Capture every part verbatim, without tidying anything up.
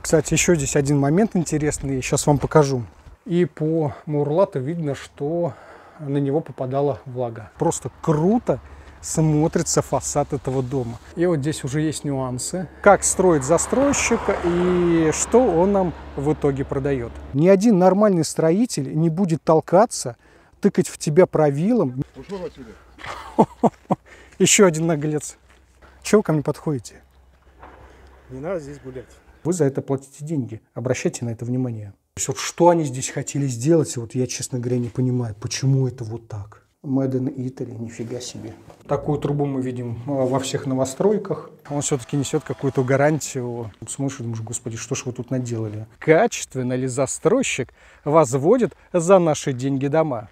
Кстати, еще здесь один момент интересный, я сейчас вам покажу. И по мурлату видно, что на него попадала влага. Просто круто смотрится фасад этого дома. И вот здесь уже есть нюансы. Как строит застройщик и что он нам в итоге продает. Ни один нормальный строитель не будет толкаться, тыкать в тебя правилом. Еще один наглец. Чего вы ко мне подходите? Не надо здесь гулять. Вы за это платите деньги. Обращайте на это внимание. То есть вот что они здесь хотели сделать, вот я, честно говоря, не понимаю, почему это вот так. Made in Italy, нифига себе. Такую трубу мы видим во всех новостройках. Он все-таки несет какую-то гарантию. Смотришь, думаешь, господи, что ж вы тут наделали? Качественно ли застройщик возводит за наши деньги дома?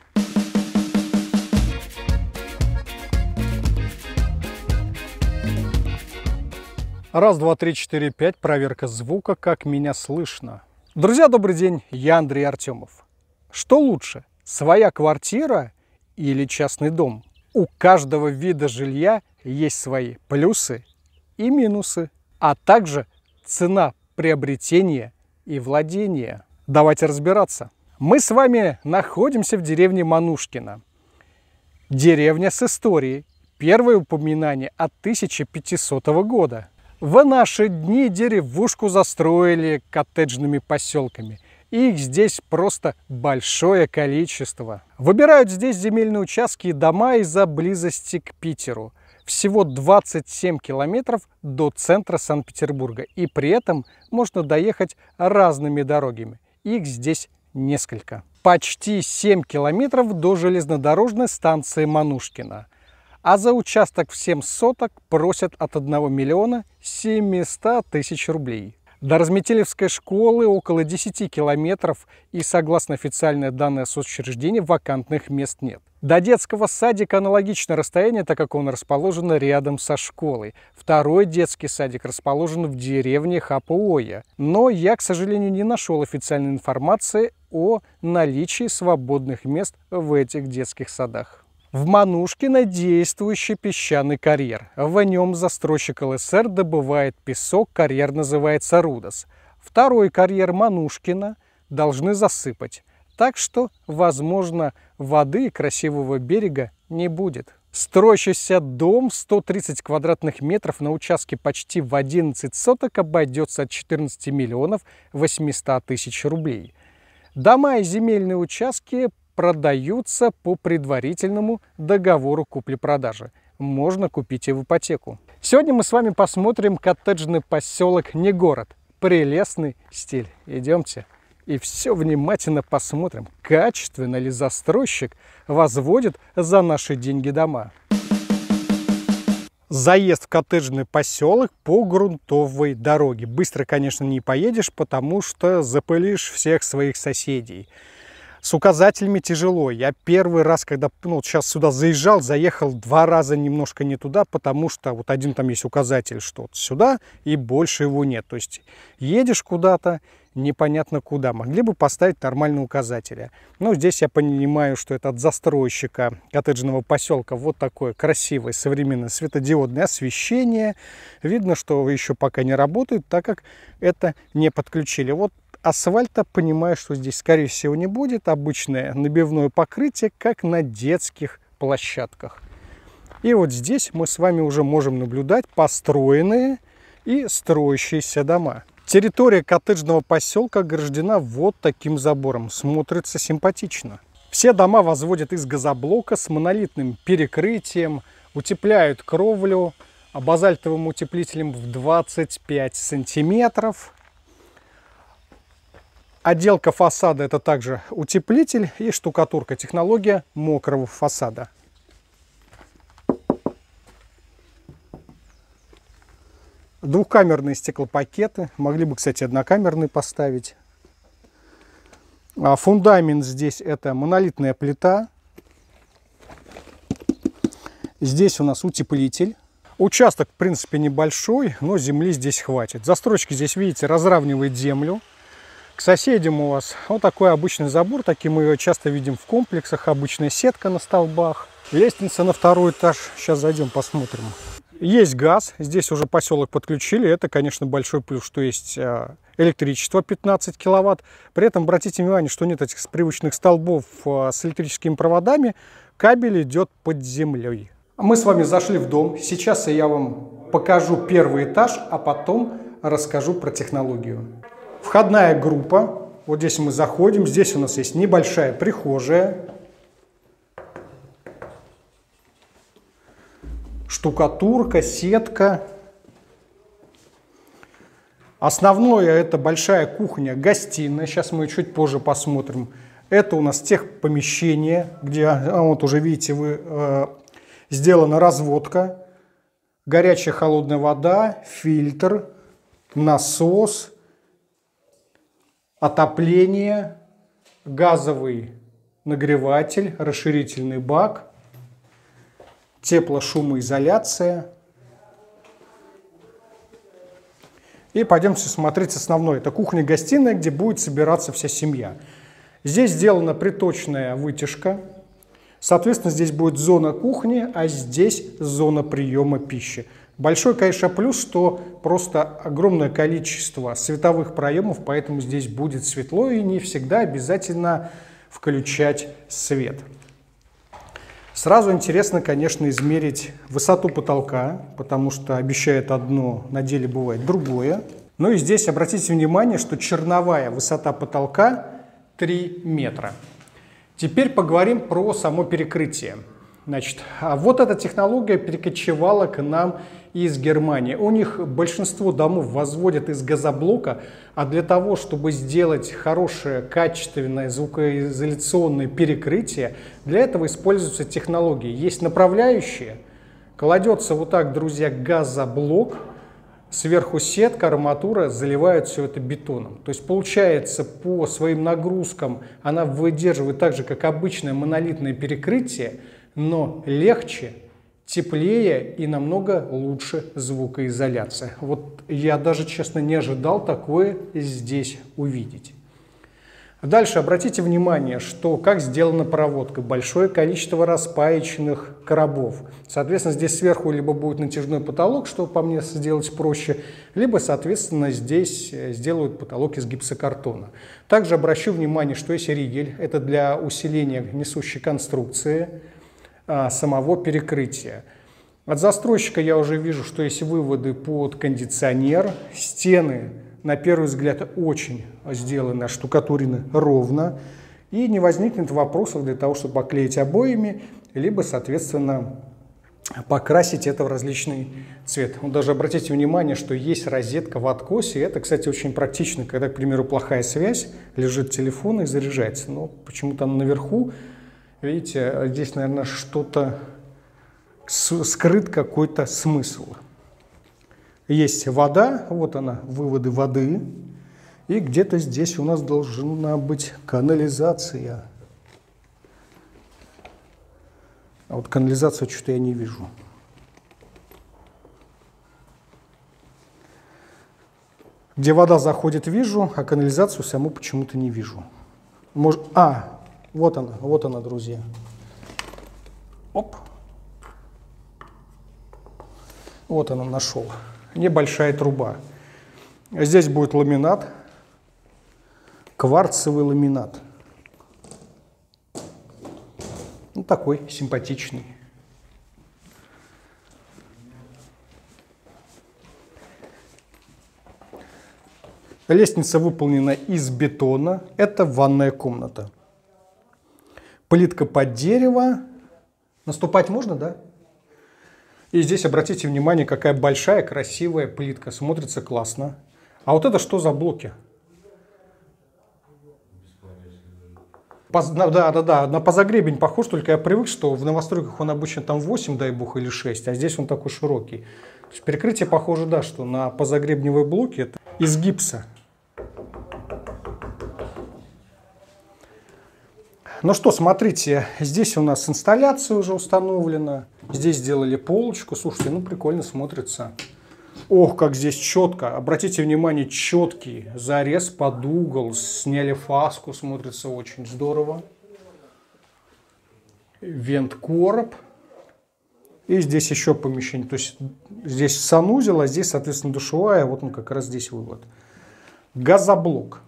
Раз, два, три, четыре, пять. Проверка звука, как меня слышно. Друзья, добрый день. Я Андрей Артемов. Что лучше, своя квартира или частный дом? У каждого вида жилья есть свои плюсы и минусы, а также цена приобретения и владения. Давайте разбираться. Мы с вами находимся в деревне Манушкино. Деревня с историей. Первое упоминание от тысяча пятисотого года. В наши дни деревушку застроили коттеджными поселками. Их здесь просто большое количество. Выбирают здесь земельные участки и дома из-за близости к Питеру. Всего двадцать семь километров до центра Санкт-Петербурга. И при этом можно доехать разными дорогами. Их здесь несколько. Почти семь километров до железнодорожной станции Манушкино. А за участок в семь соток просят от одного миллиона семисот тысяч рублей. До Разметелевской школы около десяти километров, и согласно официальным данным соцучреждения, вакантных мест нет. До детского садика аналогичное расстояние, так как он расположен рядом со школой. Второй детский садик расположен в деревне Хапуоя. Но я, к сожалению, не нашел официальной информации о наличии свободных мест в этих детских садах. В Манушкино действующий песчаный карьер. В нем застройщик эл эс эр добывает песок, карьер называется Рудос. Второй карьер Манушкино должны засыпать, так что, возможно, воды и красивого берега не будет. Строящийся дом сто тридцать квадратных метров на участке почти в одиннадцать соток обойдется от четырнадцати миллионов восьмисот тысяч рублей. Дома и земельные участки продаются по предварительному договору купли-продажи. Можно купить и в ипотеку. Сегодня мы с вами посмотрим коттеджный поселок Негород. Прелестный стиль. Идемте и все внимательно посмотрим, качественно ли застройщик возводит за наши деньги дома. Заезд в коттеджный поселок по грунтовой дороге. Быстро, конечно, не поедешь, потому что запылишь всех своих соседей. С указателями тяжело. Я первый раз, когда ну, сейчас сюда заезжал, заехал два раза немножко не туда, потому что вот один там есть указатель, что вот сюда, и больше его нет. То есть едешь куда-то, непонятно куда. Могли бы поставить нормальные указатели. Но здесь я понимаю, что это от застройщика коттеджного поселка вот такое красивое современное светодиодное освещение. Видно, что еще пока не работает, так как это не подключили. Вот асфальта, понимаю, что здесь, скорее всего, не будет. Обычное набивное покрытие, как на детских площадках. И вот здесь мы с вами уже можем наблюдать построенные и строящиеся дома. Территория коттеджного поселка ограждена вот таким забором. Смотрится симпатично. Все дома возводят из газоблока с монолитным перекрытием, утепляют кровлю базальтовым утеплителем в двадцать пять сантиметров. Отделка фасада — это также утеплитель и штукатурка. Технология мокрого фасада. Двухкамерные стеклопакеты. Могли бы, кстати, однокамерные поставить. Фундамент здесь — это монолитная плита. Здесь у нас утеплитель. Участок, в принципе, небольшой, но земли здесь хватит. Застройщик здесь, видите, разравнивает землю. К соседям у вас вот такой обычный забор, такие мы его часто видим в комплексах, обычная сетка на столбах. Лестница на второй этаж, сейчас зайдем, посмотрим. Есть газ, здесь уже поселок подключили, это, конечно, большой плюс, что есть электричество пятнадцать киловатт. При этом обратите внимание, что нет этих привычных столбов с электрическими проводами. Кабель идет под землей. Мы с вами зашли в дом. Сейчас я вам покажу первый этаж, а потом расскажу про технологию. Входная группа. Вот здесь мы заходим. Здесь у нас есть небольшая прихожая. Штукатурка, сетка. Основное — это большая кухня-гостиная. Сейчас мы чуть позже посмотрим. Это у нас техпомещение, где, вот уже видите, вы, э, сделана разводка. Горячая холодная вода, фильтр, насос, отопление, газовый нагреватель, расширительный бак, теплошумоизоляция. И пойдемте смотреть основное. Это кухня-гостиная, где будет собираться вся семья. Здесь сделана приточная вытяжка. Соответственно, здесь будет зона кухни, а здесь зона приема пищи. Большой, конечно, плюс, что просто огромное количество световых проемов, поэтому здесь будет светло и не всегда обязательно включать свет. Сразу интересно, конечно, измерить высоту потолка, потому что обещает одно, на деле бывает другое. Ну и здесь обратите внимание, что черновая высота потолка три метра. Теперь поговорим про само перекрытие. Значит, вот эта технология перекочевала к нам из Германии. У них большинство домов возводят из газоблока, а для того, чтобы сделать хорошее, качественное звукоизоляционное перекрытие, для этого используются технологии. Есть направляющие, кладется вот так, друзья, газоблок, сверху сетка, арматура, заливают все это бетоном. То есть получается, по своим нагрузкам она выдерживает так же, как обычное монолитное перекрытие, но легче, теплее и намного лучше звукоизоляция. Вот я даже, честно, не ожидал такое здесь увидеть. Дальше обратите внимание, что как сделана проводка. Большое количество распаечных коробов. Соответственно, здесь сверху либо будет натяжной потолок, что по мне сделать проще, либо, соответственно, здесь сделают потолок из гипсокартона. Также обращу внимание, что есть ригель. Это для усиления несущей конструкции а, самого перекрытия. От застройщика я уже вижу, что есть выводы под кондиционер. Стены, на первый взгляд, очень сделаны, оштукатурены ровно. И не возникнет вопросов для того, чтобы поклеить обоями, либо, соответственно, покрасить это в различный цвет. Вот даже обратите внимание, что есть розетка в откосе. Это, кстати, очень практично, когда, к примеру, плохая связь, лежит телефон и заряжается. Но почему-то наверху, видите, здесь, наверное, что-то скрыт какой-то смысл. Есть вода, вот она, выводы воды. И где-то здесь у нас должна быть канализация. А вот канализацию что-то я не вижу. Где вода заходит, вижу, а канализацию саму почему-то не вижу. Может... А, вот она, вот она, друзья. Оп. Вот она, нашел. Небольшая труба. Здесь будет ламинат, кварцевый ламинат. Ну, такой симпатичный. Лестница выполнена из бетона. Это ванная комната. Плитка под дерево. Наступать можно, да? И здесь обратите внимание, какая большая красивая плитка. Смотрится классно. А вот это что за блоки? Да, да, да, на позагребень похож, только я привык, что в новостройках он обычно там восемь, дай бог, или шесть, а здесь он такой широкий. То есть перекрытие похоже, да, что на позагребневые блоки это из гипса. Ну что, смотрите, здесь у нас инсталляция уже установлена. Здесь сделали полочку. Слушайте, ну прикольно смотрится. Ох, как здесь четко. Обратите внимание, четкий зарез под угол. Сняли фаску, смотрится очень здорово. Вент-короб. И здесь еще помещение. То есть здесь санузел, а здесь, соответственно, душевая. Вот он как раз здесь вывод. Газоблок.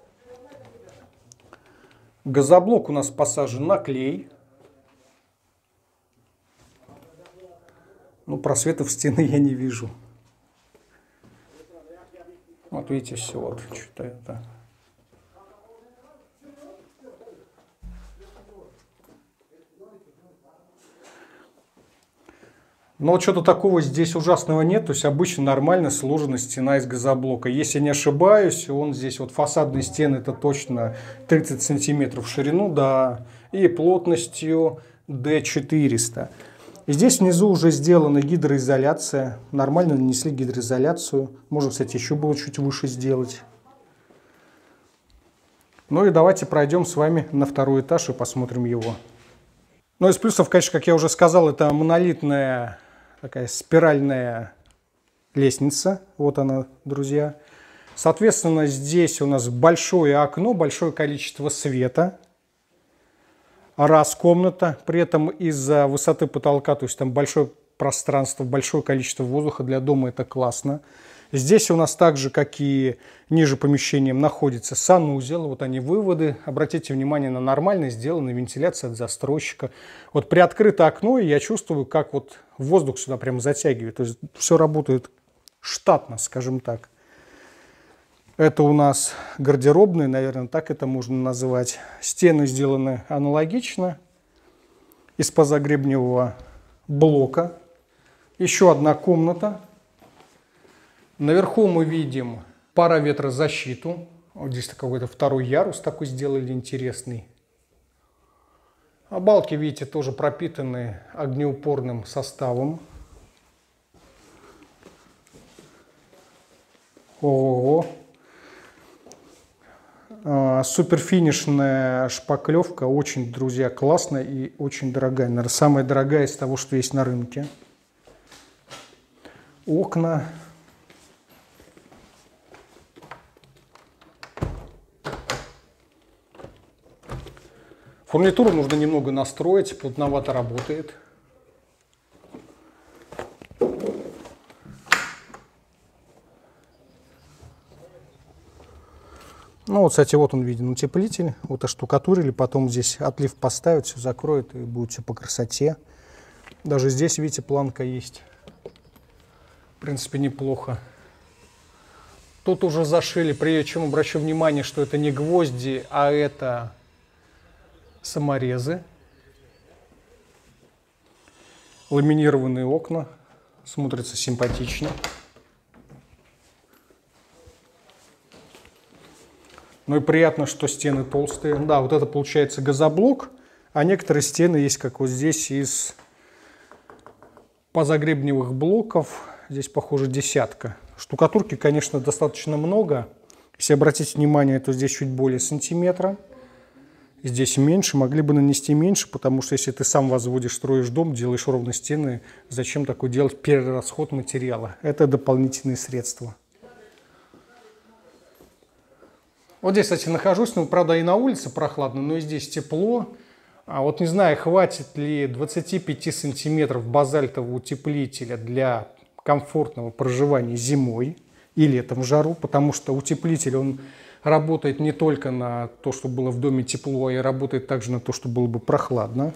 Газоблок у нас посажен на клей. Ну, просветов стены я не вижу. Вот видите, все, вот что-то это. Но вот что-то такого здесь ужасного нет, то есть обычно нормально сложена стена из газоблока. Если не ошибаюсь, он здесь вот фасадные стены это точно тридцать сантиметров в ширину, да, и плотностью дэ четыреста. И здесь внизу уже сделана гидроизоляция, нормально нанесли гидроизоляцию. Можно, кстати, еще было чуть выше сделать. Ну и давайте пройдем с вами на второй этаж и посмотрим его. Ну из плюсов, конечно, как я уже сказал, это монолитная такая спиральная лестница. Вот она, друзья. Соответственно, здесь у нас большое окно, большое количество света. Раз комната, при этом из-за высоты потолка, то есть там большое пространство, большое количество воздуха для дома, это классно. Здесь у нас также, как и ниже помещением, находится санузел. Вот они выводы. Обратите внимание на нормально сделанная вентиляция от застройщика. Вот приоткрыто окно, и я чувствую, как вот воздух сюда прям затягивает. То есть все работает штатно, скажем так. Это у нас гардеробные, наверное, так это можно называть. Стены сделаны аналогично из позагребневого блока. Еще одна комната. Наверху мы видим пароветрозащиту. Вот здесь какой-то второй ярус такой сделали интересный. А балки, видите, тоже пропитаны огнеупорным составом. Ого-го. Суперфинишная шпаклевка. Очень, друзья, классная и очень дорогая. Наверное, самая дорогая из того, что есть на рынке. Окна. Фурнитуру нужно немного настроить, плотновато работает. Ну вот, кстати, вот он виден утеплитель. Вот оштукатурили, потом здесь отлив поставят, все закроет и будет все по красоте. Даже здесь, видите, планка есть. В принципе, неплохо. Тут уже зашили, причем обращу внимание, что это не гвозди, а это саморезы. Ламинированные окна. Смотрятся симпатично. Ну и приятно, что стены толстые. Да, вот это получается газоблок, а некоторые стены есть, как вот здесь, из позагребневых блоков. Здесь, похоже, десятка. Штукатурки, конечно, достаточно много. Если обратить внимание, то здесь чуть более сантиметра. Здесь меньше, могли бы нанести меньше, потому что если ты сам возводишь, строишь дом, делаешь ровно стены, зачем такой делать перерасход материала? Это дополнительные средства. Вот здесь, кстати, нахожусь, ну, правда, и на улице прохладно, но и здесь тепло. А вот не знаю, хватит ли двадцати пяти сантиметров базальтового утеплителя для комфортного проживания зимой и летом в жару, потому что утеплитель, он работает не только на то, чтобы было в доме тепло, и работает также на то, чтобы было бы прохладно.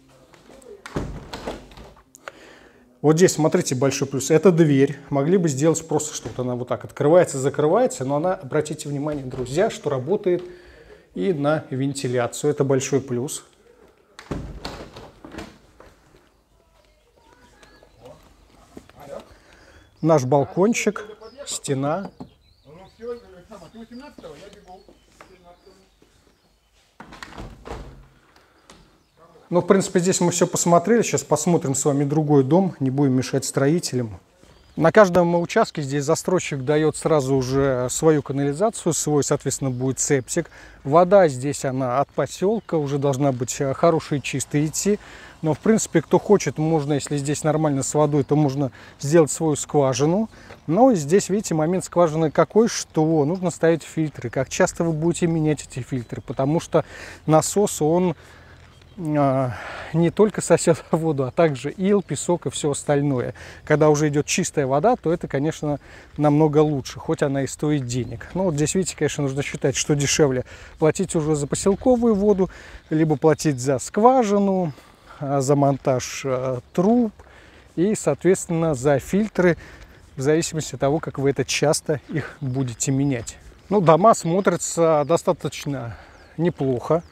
Вот здесь, смотрите, большой плюс. Это дверь. Могли бы сделать просто, что вот она вот так открывается, закрывается, но она, обратите внимание, друзья, что работает и на вентиляцию. Это большой плюс. Наш балкончик, стена. Ну, в принципе, здесь мы все посмотрели. Сейчас посмотрим с вами другой дом. Не будем мешать строителям. На каждом участке здесь застройщик дает сразу уже свою канализацию, свой, соответственно, будет септик. Вода здесь, она от поселка, уже должна быть хорошая и чистая идти. Но, в принципе, кто хочет, можно, если здесь нормально с водой, то можно сделать свою скважину. Но здесь, видите, момент скважины какой, что нужно ставить фильтры. Как часто вы будете менять эти фильтры, потому что насос, он не только сосет воду, а также ил, песок и все остальное. Когда уже идет чистая вода, то это, конечно, намного лучше, хоть она и стоит денег. Но вот здесь, видите, конечно, нужно считать, что дешевле платить уже за поселковую воду, либо платить за скважину, за монтаж труб и, соответственно, за фильтры, в зависимости от того, как вы это часто их будете менять. Ну, дома смотрятся достаточно неплохо.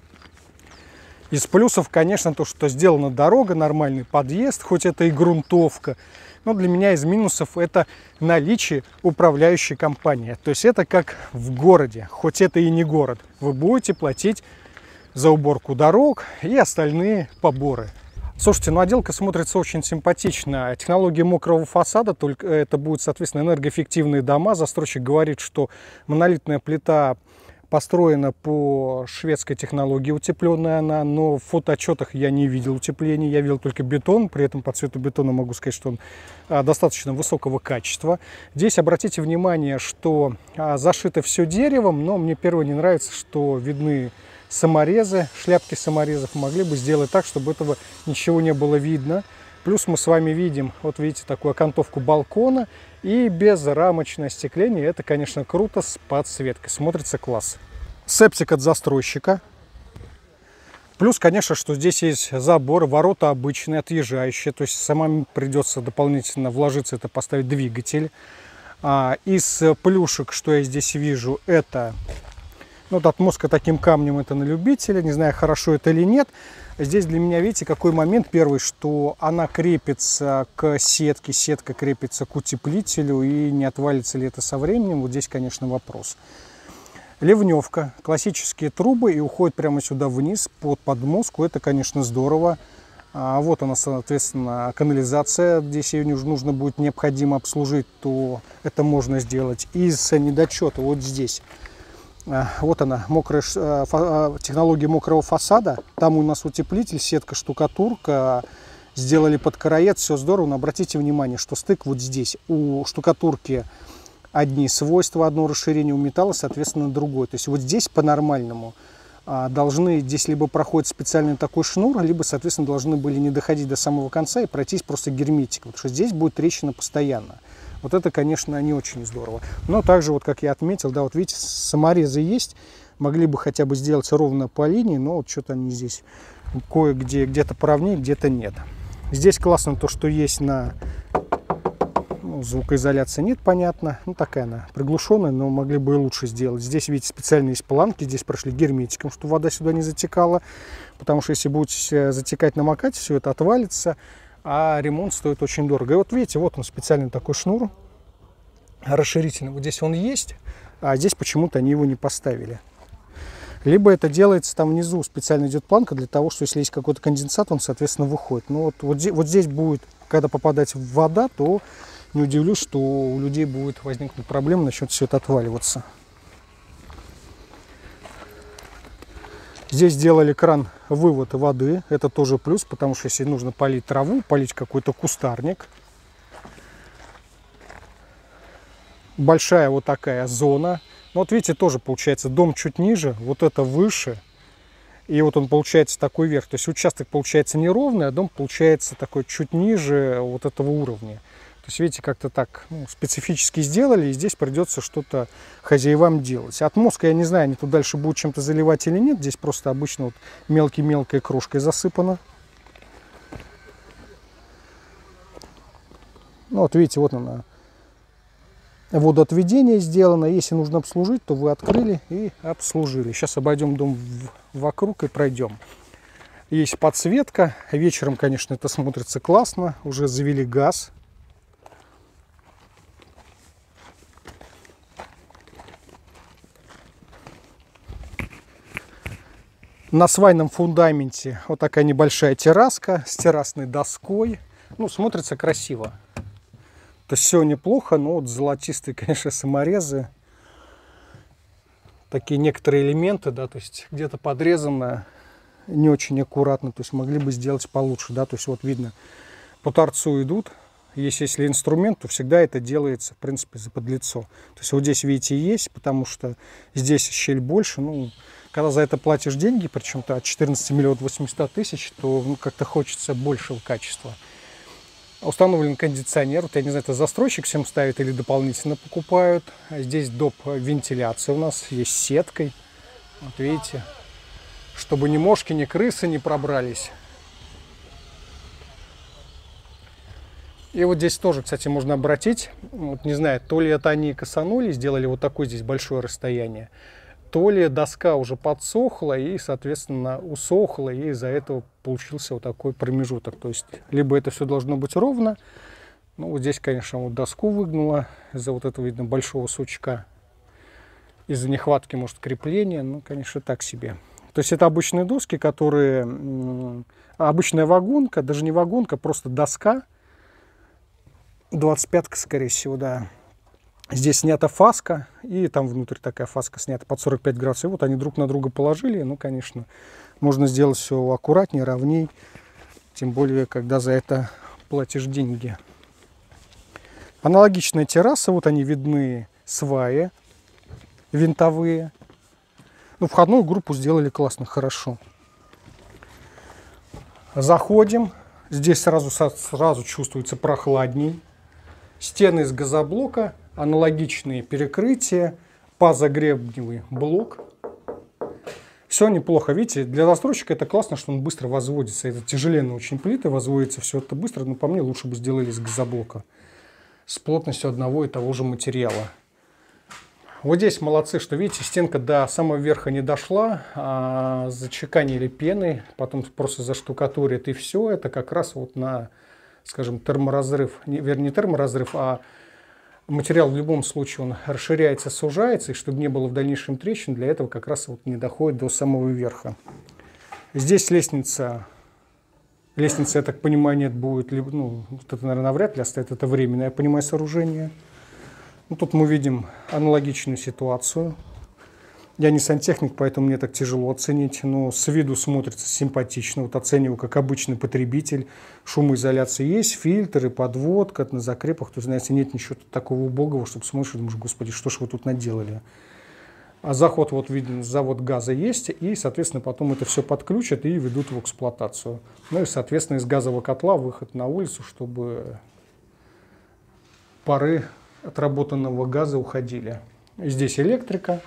Из плюсов, конечно, то, что сделана дорога, нормальный подъезд, хоть это и грунтовка. Но для меня из минусов это наличие управляющей компании. То есть это как в городе, хоть это и не город. Вы будете платить за уборку дорог и остальные поборы. Слушайте, ну отделка смотрится очень симпатично. Технология мокрого фасада, только это будут, соответственно, энергоэффективные дома. Застройщик говорит, что монолитная плита построена по шведской технологии, утепленная она, но в фотоотчетах я не видел утепления, я видел только бетон, при этом по цвету бетона могу сказать, что он а, достаточно высокого качества. Здесь обратите внимание, что а, зашито все деревом, но мне первое не нравится, что видны саморезы, шляпки саморезов. Могли бы сделать так, чтобы этого ничего не было видно. Плюс мы с вами видим, вот видите, такую окантовку балкона и безрамочное остекление. Это, конечно, круто с подсветкой. Смотрится класс. Септик от застройщика. Плюс, конечно, что здесь есть забор, ворота обычные, отъезжающие. То есть самому придется дополнительно вложиться, это поставить двигатель. А из плюшек, что я здесь вижу, это... Ну, вот отмостка таким камнем, это на любителя. Не знаю, хорошо это или нет. Здесь для меня, видите, какой момент первый, что она крепится к сетке, сетка крепится к утеплителю, и не отвалится ли это со временем, вот здесь, конечно, вопрос. Ливневка, классические трубы, и уходит прямо сюда вниз, под подмостку, это, конечно, здорово. А вот она, соответственно, канализация, здесь ее нужно будет необходимо обслужить, то это можно сделать. Из недочета вот здесь. Вот она, мокрая, технология мокрого фасада. Там у нас утеплитель, сетка, штукатурка. Сделали под караед, все здорово. Но обратите внимание, что стык вот здесь. У штукатурки одни свойства, одно расширение, у металла, соответственно, другое. То есть вот здесь по-нормальному должны, здесь либо проходит специальный такой шнур, либо, соответственно, должны были не доходить до самого конца и пройтись просто герметиком. Потому что здесь будет трещина постоянно. Вот это, конечно, не очень здорово. Но также, вот как я отметил, да, вот видите, саморезы есть. Могли бы хотя бы сделать ровно по линии, но вот что-то они здесь кое-где, где-то поровнее, где-то нет. Здесь классно то, что есть на... Ну, звукоизоляции нет, понятно. Ну, такая она приглушенная, но могли бы и лучше сделать. Здесь, видите, специальные есть планки. Здесь прошли герметиком, чтобы вода сюда не затекала. Потому что если будете затекать, намокать, все это отвалится. А ремонт стоит очень дорого. И вот видите, вот он специальный такой шнур расширительный. Вот здесь он есть, а здесь почему-то они его не поставили. Либо это делается там внизу, специально идет планка для того, что если есть какой-то конденсат, он, соответственно, выходит. Но вот, вот, здесь, вот здесь будет, когда попадать в вода, то не удивлюсь, что у людей будет возникнуть проблема, начнет все это отваливаться. Здесь сделали кран вывода воды, это тоже плюс, потому что если нужно полить траву, полить какой-то кустарник. Большая вот такая зона. Вот видите, тоже получается дом чуть ниже, вот это выше. И вот он получается такой вверх. То есть участок получается неровный, а дом получается такой чуть ниже вот этого уровня. То есть, видите, как-то так ну, специфически сделали, и здесь придется что-то хозяевам делать. Отмостка, я не знаю, они тут дальше будут чем-то заливать или нет. Здесь просто обычно вот мелкой-мелкой крошкой засыпано. Ну, вот видите, вот она. Водоотведение сделано. Если нужно обслужить, то вы открыли и обслужили. Сейчас обойдем дом вокруг и пройдем. Есть подсветка. Вечером, конечно, это смотрится классно. Уже завели газ. На свайном фундаменте вот такая небольшая терраска с террасной доской. Ну, смотрится красиво. То есть все неплохо, но вот золотистые, конечно, саморезы. Такие некоторые элементы, да, то есть где-то подрезано не очень аккуратно. То есть могли бы сделать получше, да. То есть вот видно, по торцу идут Если, если инструмент, то всегда это делается, в принципе, за подлицо. То есть вот здесь, видите, есть, потому что здесь щель больше. Ну, когда за это платишь деньги, причем-то от четырнадцати миллионов восьмисот тысяч, то ну, как-то хочется большего качества. Установлен кондиционер. Вот я не знаю, это застройщик всем ставит или дополнительно покупают. Здесь доп. Вентиляция у нас есть с сеткой. Вот видите, чтобы ни мошки, ни крысы не пробрались. И вот здесь тоже, кстати, можно обратить, вот не знаю, то ли это они косанули, сделали вот такое здесь большое расстояние, то ли доска уже подсохла и, соответственно, усохла, и из-за этого получился вот такой промежуток. То есть, либо это все должно быть ровно, ну, вот здесь, конечно, вот доску выгнуло из-за вот этого, видно, большого сучка, из-за нехватки, может, крепления, ну, конечно, так себе. То есть, это обычные доски, которые, обычная вагонка, даже не вагонка, просто доска, двадцать пятка, скорее всего, да. Здесь снята фаска, и там внутрь такая фаска снята под сорок пять градусов. И вот они друг на друга положили. Ну, конечно, можно сделать все аккуратнее, ровней. Тем более, когда за это платишь деньги. Аналогичная терраса. Вот они видны, сваи винтовые. Ну, входную группу сделали классно, хорошо. Заходим. Здесь сразу, сразу чувствуется прохладней. Стены из газоблока, аналогичные перекрытия, пазогребневый блок. Все неплохо. Видите, для застройщика это классно, что он быстро возводится. Это тяжеленные очень плиты, возводится все это быстро, но по мне лучше бы сделали из газоблока. С плотностью одного и того же материала. Вот здесь молодцы, что видите, стенка до самого верха не дошла, а зачеканили пеной, потом просто заштукатурят, и все. Это как раз вот на, скажем, терморазрыв, не, вернее, не терморазрыв, а материал в любом случае он расширяется, сужается, и чтобы не было в дальнейшем трещин, для этого как раз вот не доходит до самого верха. Здесь лестница, лестница, я так понимаю, нет, будет, либо, ну, вот это, наверное, навряд ли оставит, это временное, я понимаю, сооружение. Ну, тут мы видим аналогичную ситуацию. Я не сантехник, поэтому мне так тяжело оценить, но с виду смотрится симпатично. Вот оцениваю как обычный потребитель. Шумоизоляция есть, фильтры, подводка на закрепах. То есть, знаете, нет ничего такого убогого, чтобы смотришь и думаешь, господи, что ж вы тут наделали. А заход, вот виден, завод газа есть, и, соответственно, потом это все подключат и ведут в эксплуатацию. Ну и, соответственно, из газового котла выход на улицу, чтобы пары отработанного газа уходили. Здесь электрика.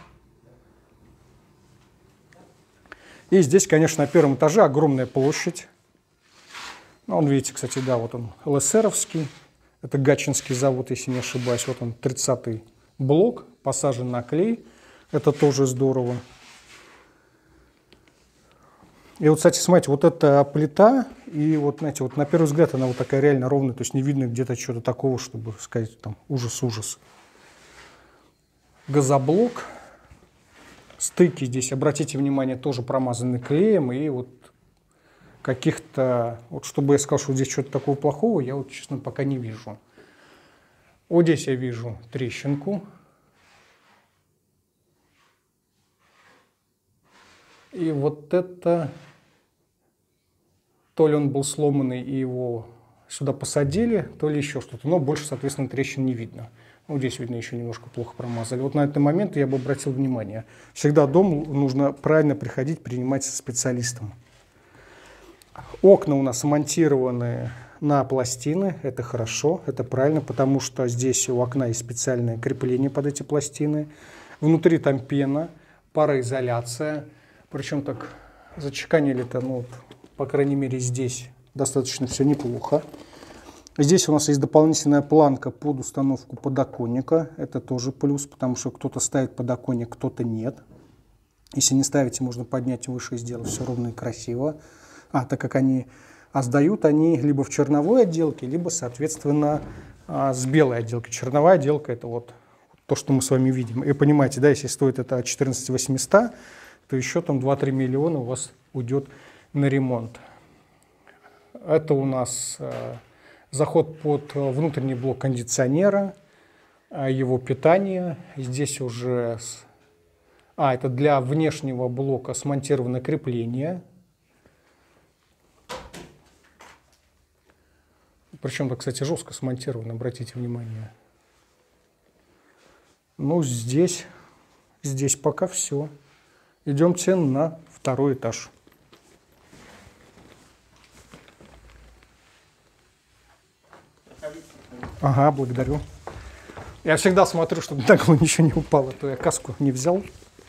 И здесь, конечно, на первом этаже огромная площадь. Ну, он, видите, кстати, да, вот он ЛСРовский. Это Гатчинский завод, если не ошибаюсь. Вот он, тридцатый блок, посажен на клей. Это тоже здорово. И вот, кстати, смотрите, вот эта плита, и вот, знаете, вот на первый взгляд она вот такая реально ровная, то есть не видно где-то чего-то такого, чтобы сказать, там, ужас-ужас. Газоблок. Стыки здесь, обратите внимание, тоже промазаны клеем, и вот каких-то, вот чтобы я сказал, что здесь что-то такого плохого, я вот, честно, пока не вижу. Вот здесь я вижу трещинку. И вот это, то ли он был сломанный и его сюда посадили, то ли еще что-то, но больше, соответственно, трещин не видно. Вот здесь, видно, еще немножко плохо промазали. Вот на этот момент я бы обратил внимание. Всегда дом нужно правильно приходить, принимать со специалистом. Окна у нас монтированы на пластины. Это хорошо, это правильно, потому что здесь у окна есть специальное крепление под эти пластины. Внутри там пена, пароизоляция. Причем так зачеканили-то, ну, по крайней мере, здесь достаточно все неплохо. Здесь у нас есть дополнительная планка под установку подоконника. Это тоже плюс, потому что кто-то ставит подоконник, кто-то нет. Если не ставите, можно поднять выше и сделать все ровно и красиво. А так как они, а сдают они либо в черновой отделке, либо, соответственно, с белой отделки. Черновая отделка — это вот то, что мы с вами видим. И понимаете, да, если стоит это от четырнадцати восьмисот, то еще там два-три миллиона у вас уйдет на ремонт. Это у нас заход под внутренний блок кондиционера, его питание. Здесь уже, а, это для внешнего блока смонтировано крепление. Причем, так, кстати, жестко смонтировано, обратите внимание. Ну, здесь, здесь пока все. Идемте на второй этаж. Ага, благодарю. Я всегда смотрю, чтобы на голову ничего не упало, а то я каску не взял.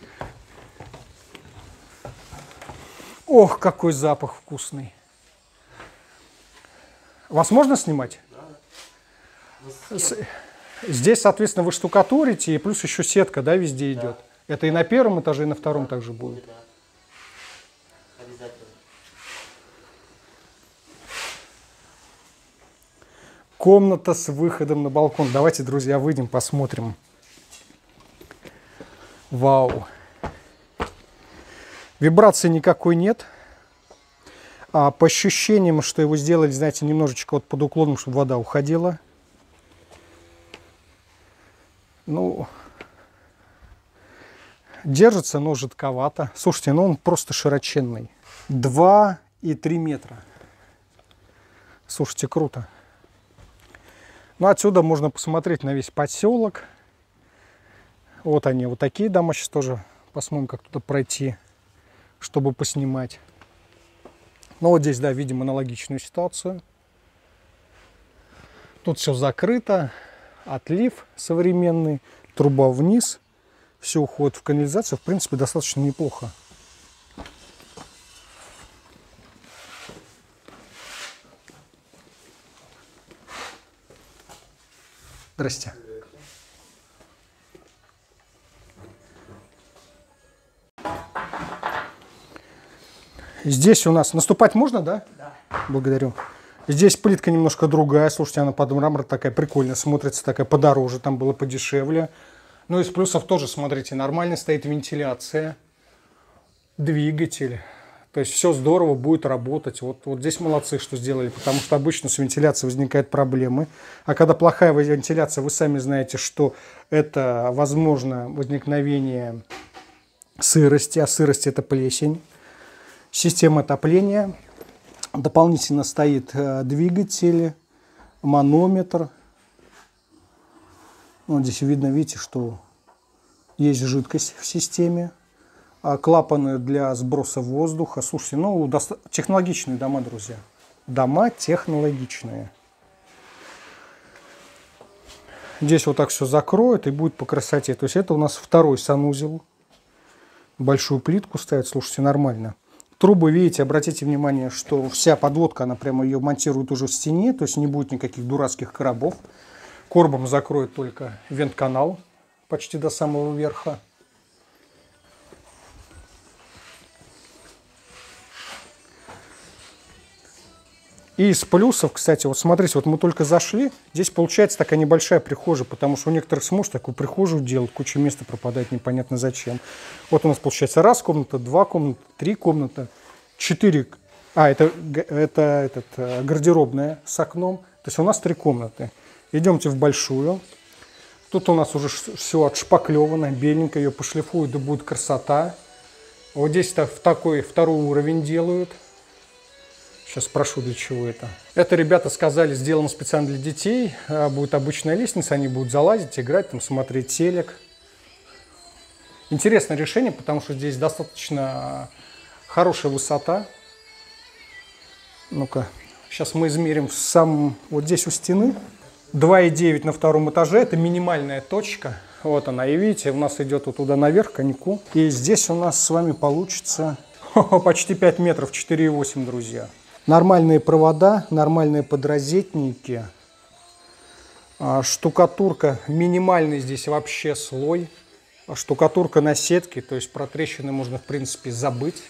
Ох, какой запах вкусный. Вас можно снимать? Да. Здесь, соответственно, вы штукатурите, и плюс еще сетка, да, везде идет. Да. Это и на первом этаже, и на втором да. также будет. Да. Обязательно. Комната с выходом на балкон. Давайте, друзья, выйдем, посмотрим. Вау. Вибрации никакой нет. А по ощущениям, что его сделали, знаете, немножечко вот под уклоном, чтобы вода уходила. Ну, держится, но жидковато. Слушайте, ну он просто широченный. два и три метра. Слушайте, круто. Ну, отсюда можно посмотреть на весь поселок. Вот они, вот такие дома. Сейчас тоже посмотрим, как туда пройти, чтобы поснимать. Ну, вот здесь, да, видим аналогичную ситуацию. Тут все закрыто. Отлив современный. Труба вниз. Все уходит в канализацию. В принципе, достаточно неплохо. Здрасте. Здесь у нас наступать можно, да? Да. Благодарю. Здесь плитка немножко другая. Слушайте, она под мрамор такая прикольная смотрится, такая подороже, там было подешевле. Ну, из плюсов тоже, смотрите, нормально стоит вентиляция, двигатель. То есть все здорово будет работать. Вот, вот здесь молодцы, что сделали, потому что обычно с вентиляцией возникают проблемы. А когда плохая вентиляция, вы сами знаете, что это возможно возникновение сырости, а сырость это плесень. Система отопления. Дополнительно стоит двигатель, манометр. Вот здесь видно, видите, что есть жидкость в системе. Клапаны для сброса воздуха. Слушайте, ну, технологичные дома, друзья. Дома технологичные. Здесь вот так все закроют и будет по красоте. То есть это у нас второй санузел. Большую плитку ставят, слушайте, нормально. Трубы, видите, обратите внимание, что вся подводка, она прямо ее монтирует уже в стене. То есть не будет никаких дурацких коробов. Корбом закроет только вент-канал почти до самого верха. И из плюсов, кстати, вот смотрите, вот мы только зашли, здесь получается такая небольшая прихожая, потому что у некоторых сможешь такую прихожую делать, куча места пропадает непонятно зачем. Вот у нас получается раз комната, два комната, три комната, четыре, а это, это этот, гардеробная с окном, то есть у нас три комнаты. Идемте в большую, тут у нас уже все отшпаклевано, беленько, ее пошлифуют, да будет красота. Вот здесь-то в такой второй уровень делают. Сейчас спрошу, для чего это. Это, ребята сказали, сделано специально для детей. Будет обычная лестница, они будут залазить, играть, там, смотреть телек. Интересное решение, потому что здесь достаточно хорошая высота. Ну-ка, сейчас мы измерим сам вот здесь у стены. два и девять на втором этаже, это минимальная точка. Вот она, и видите, у нас идет вот туда наверх, коньку. И здесь у нас с вами получится почти пять метров, четыре и восемь, друзья. Нормальные провода, нормальные подрозетники, штукатурка, минимальный здесь вообще слой, штукатурка на сетке, то есть про трещины можно в принципе забыть.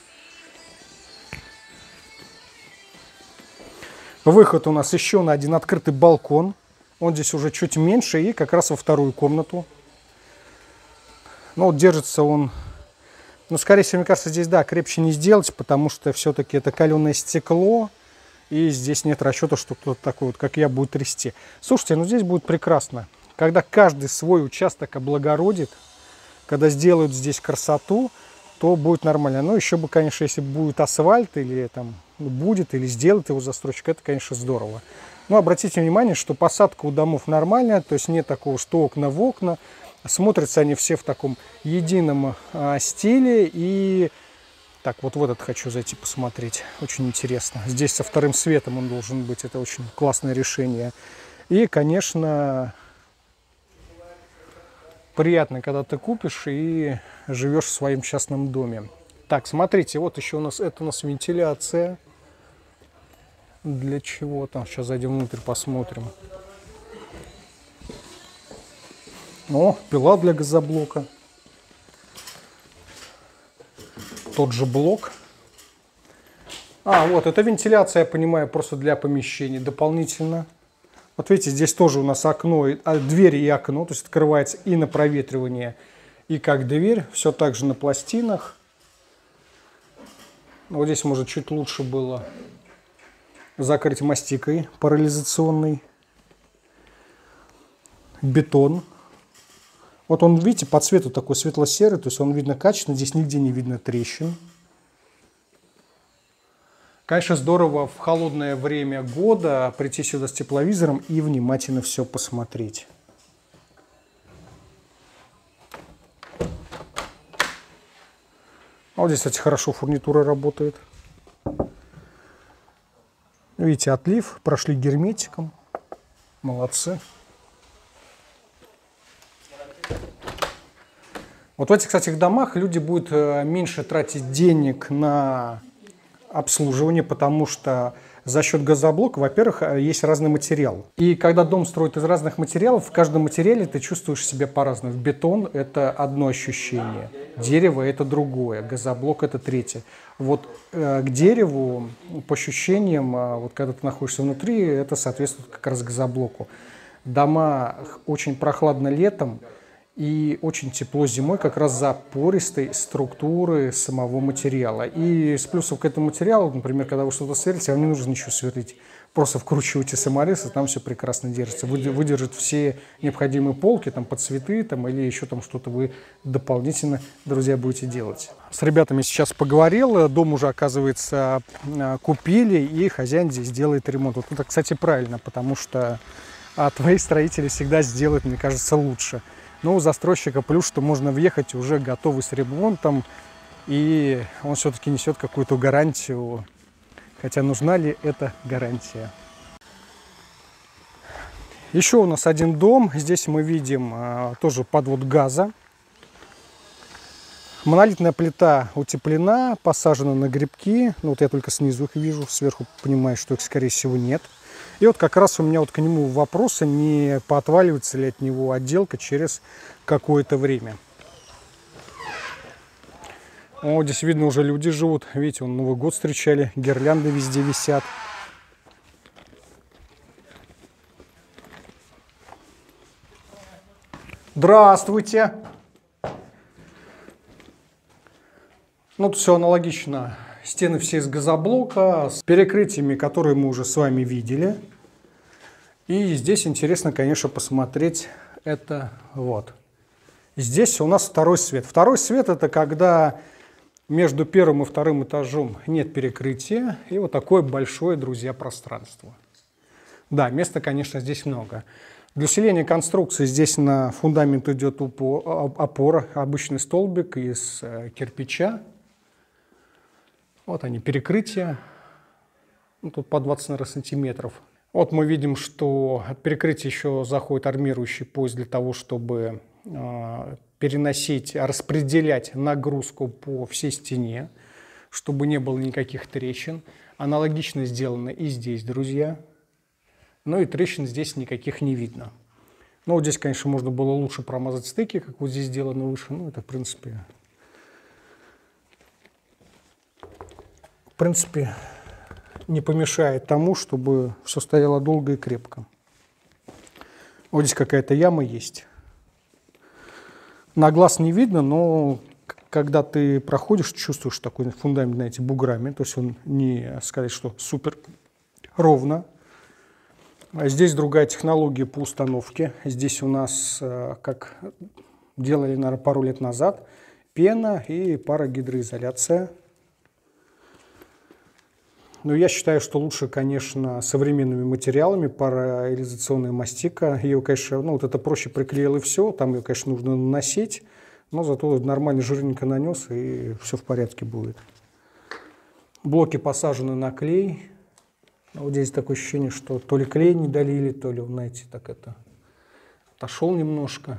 Выход у нас еще на один открытый балкон, он здесь уже чуть меньше и как раз во вторую комнату. Ну вот держится он... Но, скорее всего, мне кажется, здесь, да, крепче не сделать, потому что все-таки это каленое стекло, и здесь нет расчета, что кто-то такой вот, как я, будет трясти. Слушайте, ну здесь будет прекрасно. Когда каждый свой участок облагородит, когда сделают здесь красоту, то будет нормально. Ну, еще бы, конечно, если будет асфальт, или там будет, или сделает его застройщик, это, конечно, здорово. Но обратите внимание, что посадка у домов нормальная, то есть нет такого, что окна в окна. Смотрятся они все в таком едином а, стиле. И так, вот в этот хочу зайти посмотреть. Очень интересно. Здесь со вторым светом он должен быть. Это очень классное решение. И, конечно, приятно, когда ты купишь и живешь в своем частном доме. Так, смотрите, вот еще у нас, это у нас вентиляция. Для чего там? Сейчас зайдем внутрь, посмотрим. О, пила для газоблока. Тот же блок. А, вот, это вентиляция, я понимаю, просто для помещений дополнительно. Вот видите, здесь тоже у нас окно, а, дверь и окно, то есть открывается и на проветривание, и как дверь. Все так же на пластинах. Вот здесь, может, чуть лучше было закрыть мастикой парализационной. Бетон. Вот он, видите, по цвету такой светло-серый, то есть он видно качественно, здесь нигде не видно трещин. Конечно, здорово в холодное время года прийти сюда с тепловизором и внимательно все посмотреть. Вот здесь, кстати, хорошо фурнитура работает. Видите, отлив, прошли герметиком. Молодцы. Вот в этих, кстати, домах люди будут меньше тратить денег на обслуживание, потому что за счет газоблока, во-первых, есть разный материал. И когда дом строят из разных материалов, в каждом материале ты чувствуешь себя по-разному. Бетон – это одно ощущение, дерево – это другое, газоблок – это третье. Вот э, к дереву, по ощущениям, э, вот когда ты находишься внутри, это соответствует как раз газоблоку. Дома очень прохладно летом и очень тепло зимой, как раз за пористой структуры самого материала. И с плюсов к этому материалу, например, когда вы что-то сверлите, вам не нужно ничего сверлить. Просто вкручиваете саморез, и там все прекрасно держится. Выдержит все необходимые полки там, под цветы там, или еще там что-то вы дополнительно, друзья, будете делать. С ребятами сейчас поговорил, дом уже, оказывается, купили, и хозяин здесь делает ремонт. Вот это, кстати, правильно, потому что а твои строители всегда сделают, мне кажется, лучше. Но у застройщика плюс, что можно въехать уже готовый с ремонтом, и он все-таки несет какую-то гарантию. Хотя нужна ли эта гарантия? Еще у нас один дом. Здесь мы видим а, тоже подвод газа. Монолитная плита утеплена, посажена на грибки. Ну, вот я только снизу их вижу, сверху понимаю, что их, скорее всего, нет. И вот как раз у меня вот к нему вопросы, не поотваливается ли от него отделка через какое-то время. О, здесь видно, уже люди живут. Видите, он Новый год встречали, гирлянды везде висят. Здравствуйте! Ну, тут все аналогично. Стены все из газоблока, с перекрытиями, которые мы уже с вами видели. И здесь интересно, конечно, посмотреть это вот. Здесь у нас второй свет. Второй свет – это когда между первым и вторым этажом нет перекрытия. И вот такое большое, друзья, пространство. Да, места, конечно, здесь много. Для усиления конструкции здесь на фундамент идет опора, обычный столбик из кирпича. Вот они, перекрытия. Ну, тут по двадцать сантиметров. Вот мы видим, что от перекрытия еще заходит армирующий пояс для того, чтобы э, переносить, распределять нагрузку по всей стене, чтобы не было никаких трещин. Аналогично сделано и здесь, друзья. Ну и трещин здесь никаких не видно. Ну, вот здесь, конечно, можно было лучше промазать стыки, как вот здесь сделано выше. Ну, это, в принципе... В принципе, не помешает тому, чтобы все стояло долго и крепко. Вот здесь какая-то яма есть. На глаз не видно, но когда ты проходишь, чувствуешь такой фундамент, знаете, буграми. То есть он не сказать, что супер ровно. А здесь другая технология по установке. Здесь у нас, как делали, наверное, пару лет назад, пена и парогидроизоляция. Но я считаю, что лучше, конечно, современными материалами, пароизоляционная мастика. Ее, конечно, ну вот это проще приклеил и все, там ее, конечно, нужно наносить, но зато нормально жирненько нанес и все в порядке будет. Блоки посажены на клей. Вот здесь такое ощущение, что то ли клей не долили, то ли, знаете, так это отошел немножко.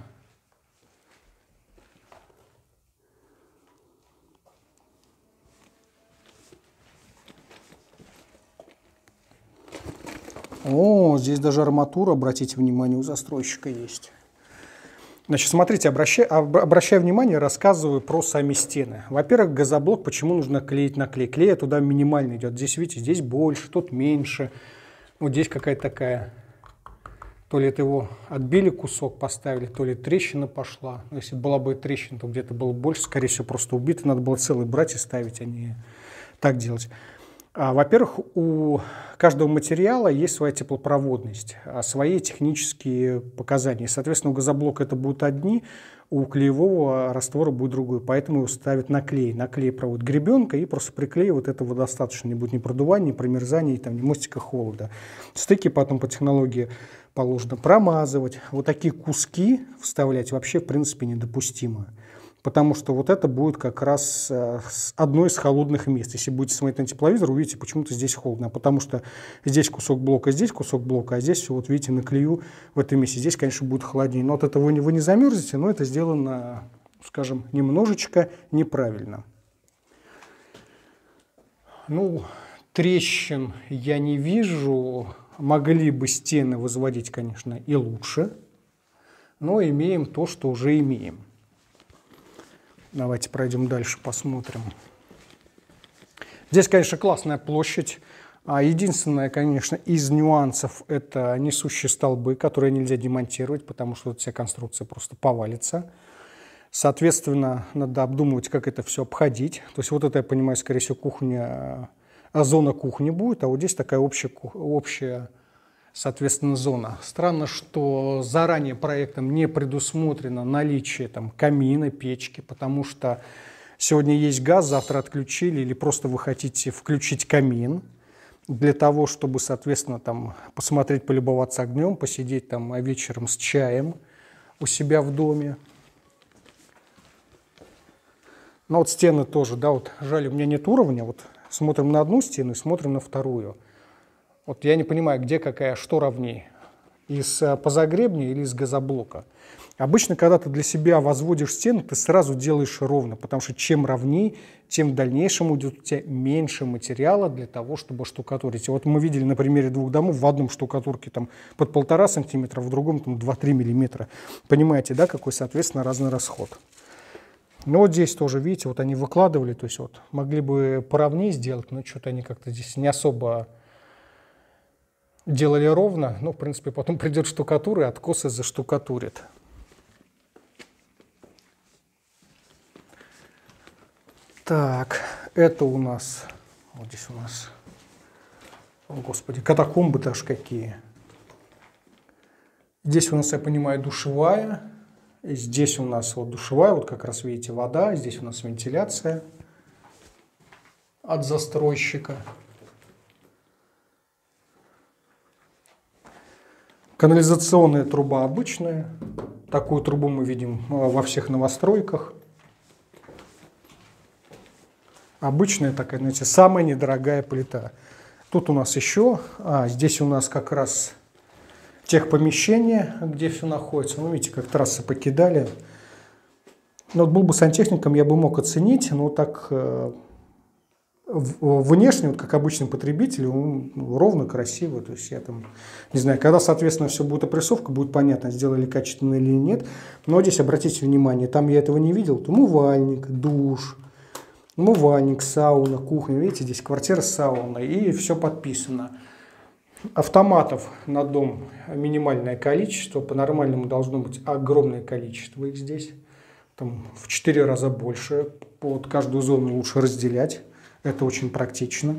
О, здесь даже арматура, обратите внимание, у застройщика есть. Значит, смотрите, обращай, обращая внимание, рассказываю про сами стены. Во-первых, газоблок, почему нужно клеить на клей? Клея туда минимально идет. Здесь, видите, здесь больше, тут меньше. Вот здесь какая-то такая, то ли это его отбили кусок, поставили, то ли трещина пошла. Но если была бы трещина, то где-то было больше, скорее всего, просто убито. Надо было целый брать и ставить, а не так делать. Во-первых, у каждого материала есть своя теплопроводность, свои технические показания. Соответственно, у газоблока это будут одни, у клеевого раствора будет другой. Поэтому его ставят на клей. На клей проводят гребенка и просто приклеивают. Этого достаточно. Не будет ни продувания, ни промерзания, ни мостика холода. Стыки потом по технологии положено промазывать. Вот такие куски вставлять вообще в принципе недопустимо. Потому что вот это будет как раз одно из холодных мест. Если будете смотреть на тепловизор, увидите, почему-то здесь холодно. Потому что здесь кусок блока, здесь кусок блока, а здесь все, вот видите, на клею в этом месте. Здесь, конечно, будет холоднее. Но от этого вы не замерзнете, но это сделано, скажем, немножечко неправильно. Ну, трещин я не вижу. Могли бы стены возводить, конечно, и лучше. Но имеем то, что уже имеем. Давайте пройдем дальше, посмотрим. Здесь, конечно, классная площадь. Единственное, конечно, из нюансов – это несущие столбы, которые нельзя демонтировать, потому что вся конструкция просто повалится. Соответственно, надо обдумывать, как это все обходить. То есть вот это, я понимаю, скорее всего, кухня, зона кухни будет, а вот здесь такая общая, общая соответственно, зона. Странно, что заранее проектом не предусмотрено наличие там камина, печки, потому что сегодня есть газ, завтра отключили, или просто вы хотите включить камин для того, чтобы, соответственно, там посмотреть, полюбоваться огнем, посидеть там вечером с чаем у себя в доме. Но вот стены тоже, да, вот жаль, у меня нет уровня, вот смотрим на одну стену и смотрим на вторую. Вот я не понимаю, где какая, что ровнее, из позагребня или из газоблока. Обычно, когда ты для себя возводишь стену, ты сразу делаешь ровно, потому что чем ровнее, тем в дальнейшем уйдет у тебя меньше материала для того, чтобы штукатурить. И вот мы видели на примере двух домов, в одном штукатурке там под полтора сантиметра, в другом там два-три миллиметра. Понимаете, да, какой, соответственно, разный расход. Ну вот здесь тоже, видите, вот они выкладывали, то есть вот могли бы поровнее сделать, но что-то они как-то здесь не особо делали ровно. Ну, в принципе, потом придет штукатура и откосы заштукатурит. Так, это у нас, вот здесь у нас, о господи, катакомбы-то аж какие. Здесь у нас, я понимаю, душевая. Здесь у нас вот душевая, вот как раз видите, вода. Здесь у нас вентиляция от застройщика. Канализационная труба обычная. Такую трубу мы видим во всех новостройках. Обычная такая, знаете, самая недорогая плита. Тут у нас еще, а здесь у нас как раз техпомещение, где все находится. Ну, видите, как трассы покидали. Ну, вот был бы сантехником, я бы мог оценить, но так э, внешне, вот как обычный потребитель, он ровно, красиво. То есть я там, не знаю, когда, соответственно, все будет опрессовка, будет понятно, сделали качественно или нет. Но здесь обратите внимание, там я этого не видел. Умывальник, душ. Умывальник, сауна, кухня. Видите, здесь квартира с сауной. И все подписано. Автоматов на дом минимальное количество. По-нормальному должно быть огромное количество их здесь. Там в четыре раза больше. Под каждую зону лучше разделять. Это очень практично.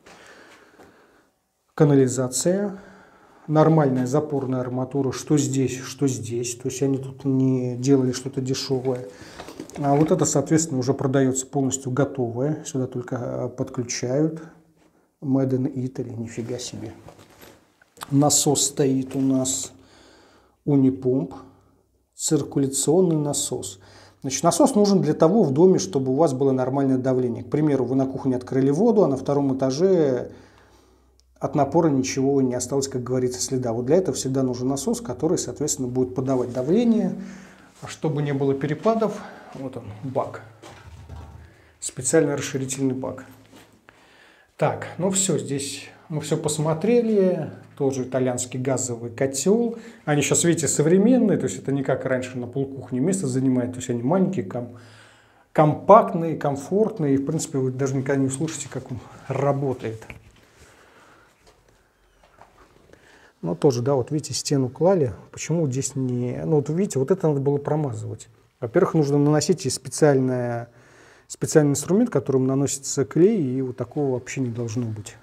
Канализация. Нормальная запорная арматура. Что здесь, что здесь. То есть они тут не делали что-то дешевое. А вот это, соответственно, уже продается полностью готовое. Сюда только подключают. Made in Italy, нифига себе. Насос стоит у нас Unipump, циркуляционный насос. Значит, насос нужен для того в доме, чтобы у вас было нормальное давление. К примеру, вы на кухне открыли воду, а на втором этаже от напора ничего не осталось, как говорится, следа. Вот для этого всегда нужен насос, который, соответственно, будет подавать давление. А чтобы не было перепадов, вот он, бак. Специальный расширительный бак. Так, ну все, здесь мы все посмотрели. Тоже итальянский газовый котел. Они сейчас, видите, современные, то есть это не как раньше на полкухни место занимает. То есть они маленькие, ком компактные, комфортные. И, в принципе, вы даже никогда не услышите, как он работает. Ну, тоже, да, вот видите, стену клали. Почему здесь не... Ну, вот видите, вот это надо было промазывать. Во-первых, нужно наносить специальное, специальный инструмент, которым наносится клей, и вот такого вообще не должно быть.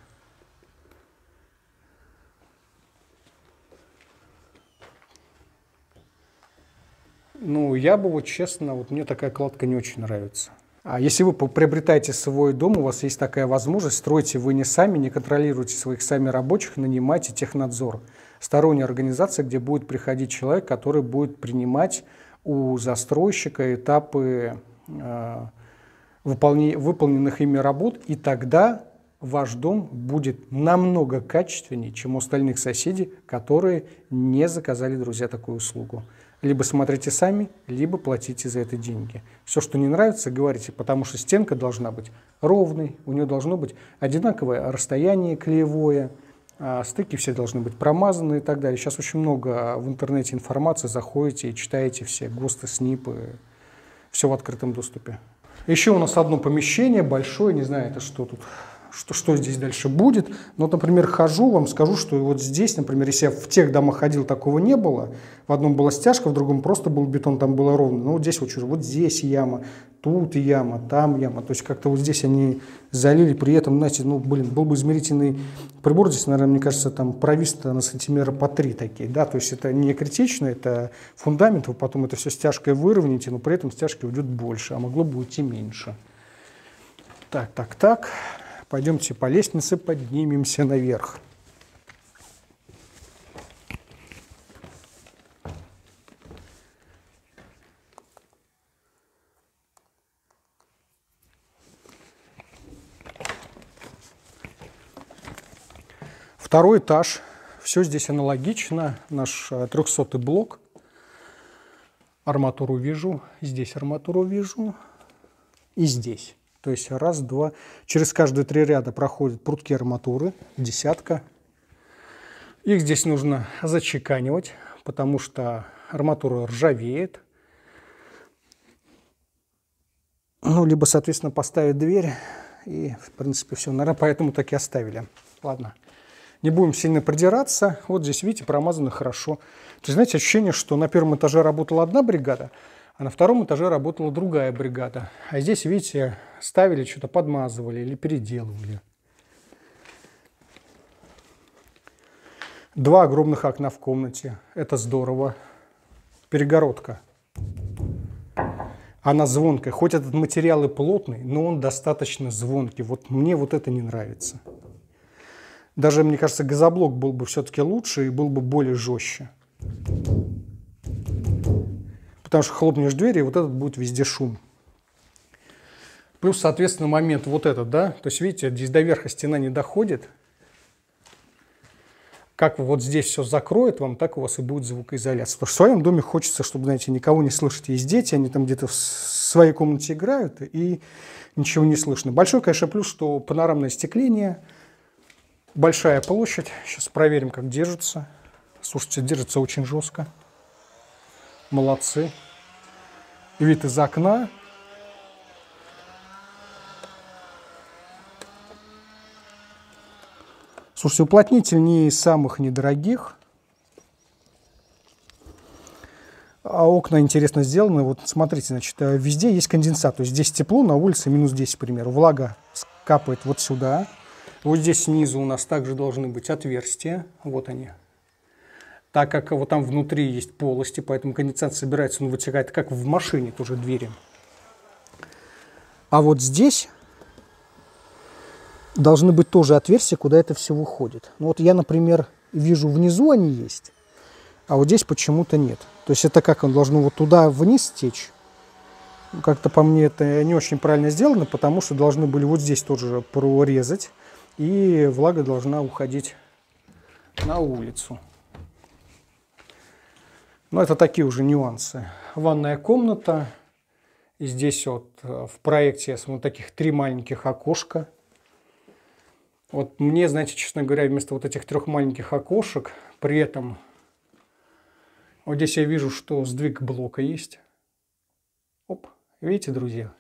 Ну, я бы, вот честно, вот мне такая кладка не очень нравится. А если вы приобретаете свой дом, у вас есть такая возможность, стройте вы не сами, не контролируйте своих сами рабочих, нанимайте технадзор. Сторонняя организация, где будет приходить человек, который будет принимать у застройщика этапы э, выполне, выполненных ими работ, и тогда ваш дом будет намного качественнее, чем у остальных соседей, которые не заказали, друзья, такую услугу. Либо смотрите сами, либо платите за это деньги. Все, что не нравится, говорите, потому что стенка должна быть ровной, у нее должно быть одинаковое расстояние клеевое, а стыки все должны быть промазаны и так далее. Сейчас очень много в интернете информации, заходите и читаете все ГОСТы, СНИПы, все в открытом доступе. Еще у нас одно помещение большое, не знаю, это что тут. Что, что здесь дальше будет. Но, вот, например, хожу, вам скажу, что вот здесь, например, если я в тех домах ходил, такого не было. В одном была стяжка, в другом просто был бетон, там было ровно. Но вот здесь вот, вот здесь яма, тут яма, там яма. То есть как-то вот здесь они залили, при этом, знаете, ну, блин, был бы измерительный прибор, здесь, наверное, мне кажется, там провис-то на сантиметра по три такие, да, то есть это не критично, это фундамент, вы потом это все стяжкой выровняете, но при этом стяжки уйдет больше, а могло бы уйти меньше. Так, так, так. Пойдемте по лестнице, поднимемся наверх. Второй этаж. Все здесь аналогично. Наш трехсотый блок. Арматуру вижу, здесь арматуру вижу и здесь. То есть раз, два. Через каждые три ряда проходят прутки арматуры, десятка. Их здесь нужно зачеканивать, потому что арматура ржавеет. Ну, либо, соответственно, поставить дверь. И, в принципе, все. Наверное, поэтому так и оставили. Ладно. Не будем сильно придираться. Вот здесь, видите, промазано хорошо. То есть, знаете, ощущение, что на первом этаже работала одна бригада, а на втором этаже работала другая бригада. А здесь, видите, ставили, что-то подмазывали или переделывали. Два огромных окна в комнате. Это здорово. Перегородка. Она звонкая. Хоть этот материал и плотный, но он достаточно звонкий. Вот мне вот это не нравится. Даже, мне кажется, газоблок был бы все-таки лучше и был бы более жестче. Потому что хлопнешь дверь, и вот этот будет везде шум. Плюс, соответственно, момент вот этот, да, то есть, видите, здесь до верха стена не доходит. Как вот здесь все закроет вам, так у вас и будет звукоизоляция. Потому что в своем доме хочется, чтобы, знаете, никого не слышать. Есть дети, они там где-то в своей комнате играют, и ничего не слышно. Большой, конечно, плюс, что панорамное остекление, большая площадь. Сейчас проверим, как держится. Слушайте, держится очень жестко. Молодцы. Вид из окна. Слушайте, уплотнитель не из самых недорогих. А окна интересно сделаны. Вот смотрите, значит, везде есть конденсат. То есть здесь тепло, на улице минус десять, к примеру. Влага капает вот сюда. Вот здесь снизу у нас также должны быть отверстия. Вот они. Так как вот там внутри есть полости, поэтому конденсат собирается, он вытекает, как в машине тоже двери. А вот здесь должны быть тоже отверстия, куда это все выходит. Ну вот я, например, вижу внизу они есть, а вот здесь почему-то нет. То есть это как, он должно вот туда вниз течь. Как-то по мне это не очень правильно сделано, потому что должны были вот здесь тоже прорезать, и влага должна уходить на улицу. Но это такие уже нюансы. Ванная комната. И здесь вот в проекте я смотрю таких три маленьких окошка. Вот мне, знаете, честно говоря, вместо вот этих трех маленьких окошек, при этом вот здесь я вижу, что сдвиг блока есть. Оп. Видите, друзья?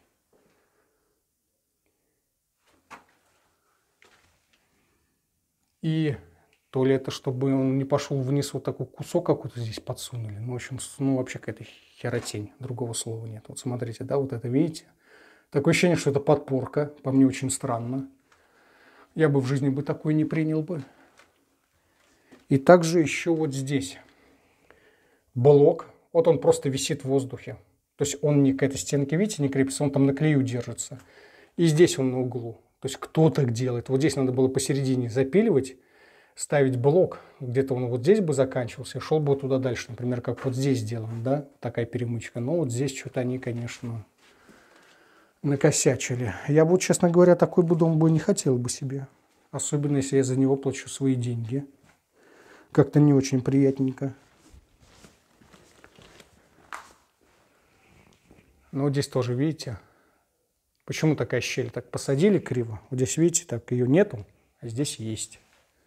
И то ли это, чтобы он не пошел вниз, вот такой кусок какой-то здесь подсунули. Ну, в общем, ну, вообще какая-то херотень. Другого слова нет. Вот смотрите, да, вот это видите? Такое ощущение, что это подпорка. По мне очень странно. Я бы в жизни бы такое не принял бы. И также еще вот здесь блок. Вот он просто висит в воздухе. То есть он не к этой стенке, видите, не крепится, он там на клею держится. И здесь он на углу. То есть кто так делает. Вот здесь надо было посередине запиливать, ставить блок. Где-то он вот здесь бы заканчивался, шел бы туда дальше. Например, как вот здесь сделано, да, такая перемычка. Но вот здесь что-то они, конечно, накосячили. Я бы, честно говоря, такой бы дом бы не хотел бы себе. Особенно, если я за него плачу свои деньги. Как-то не очень приятненько. Но вот здесь тоже, видите, почему такая щель? Так посадили криво. Вот здесь, видите, так ее нету, а здесь есть.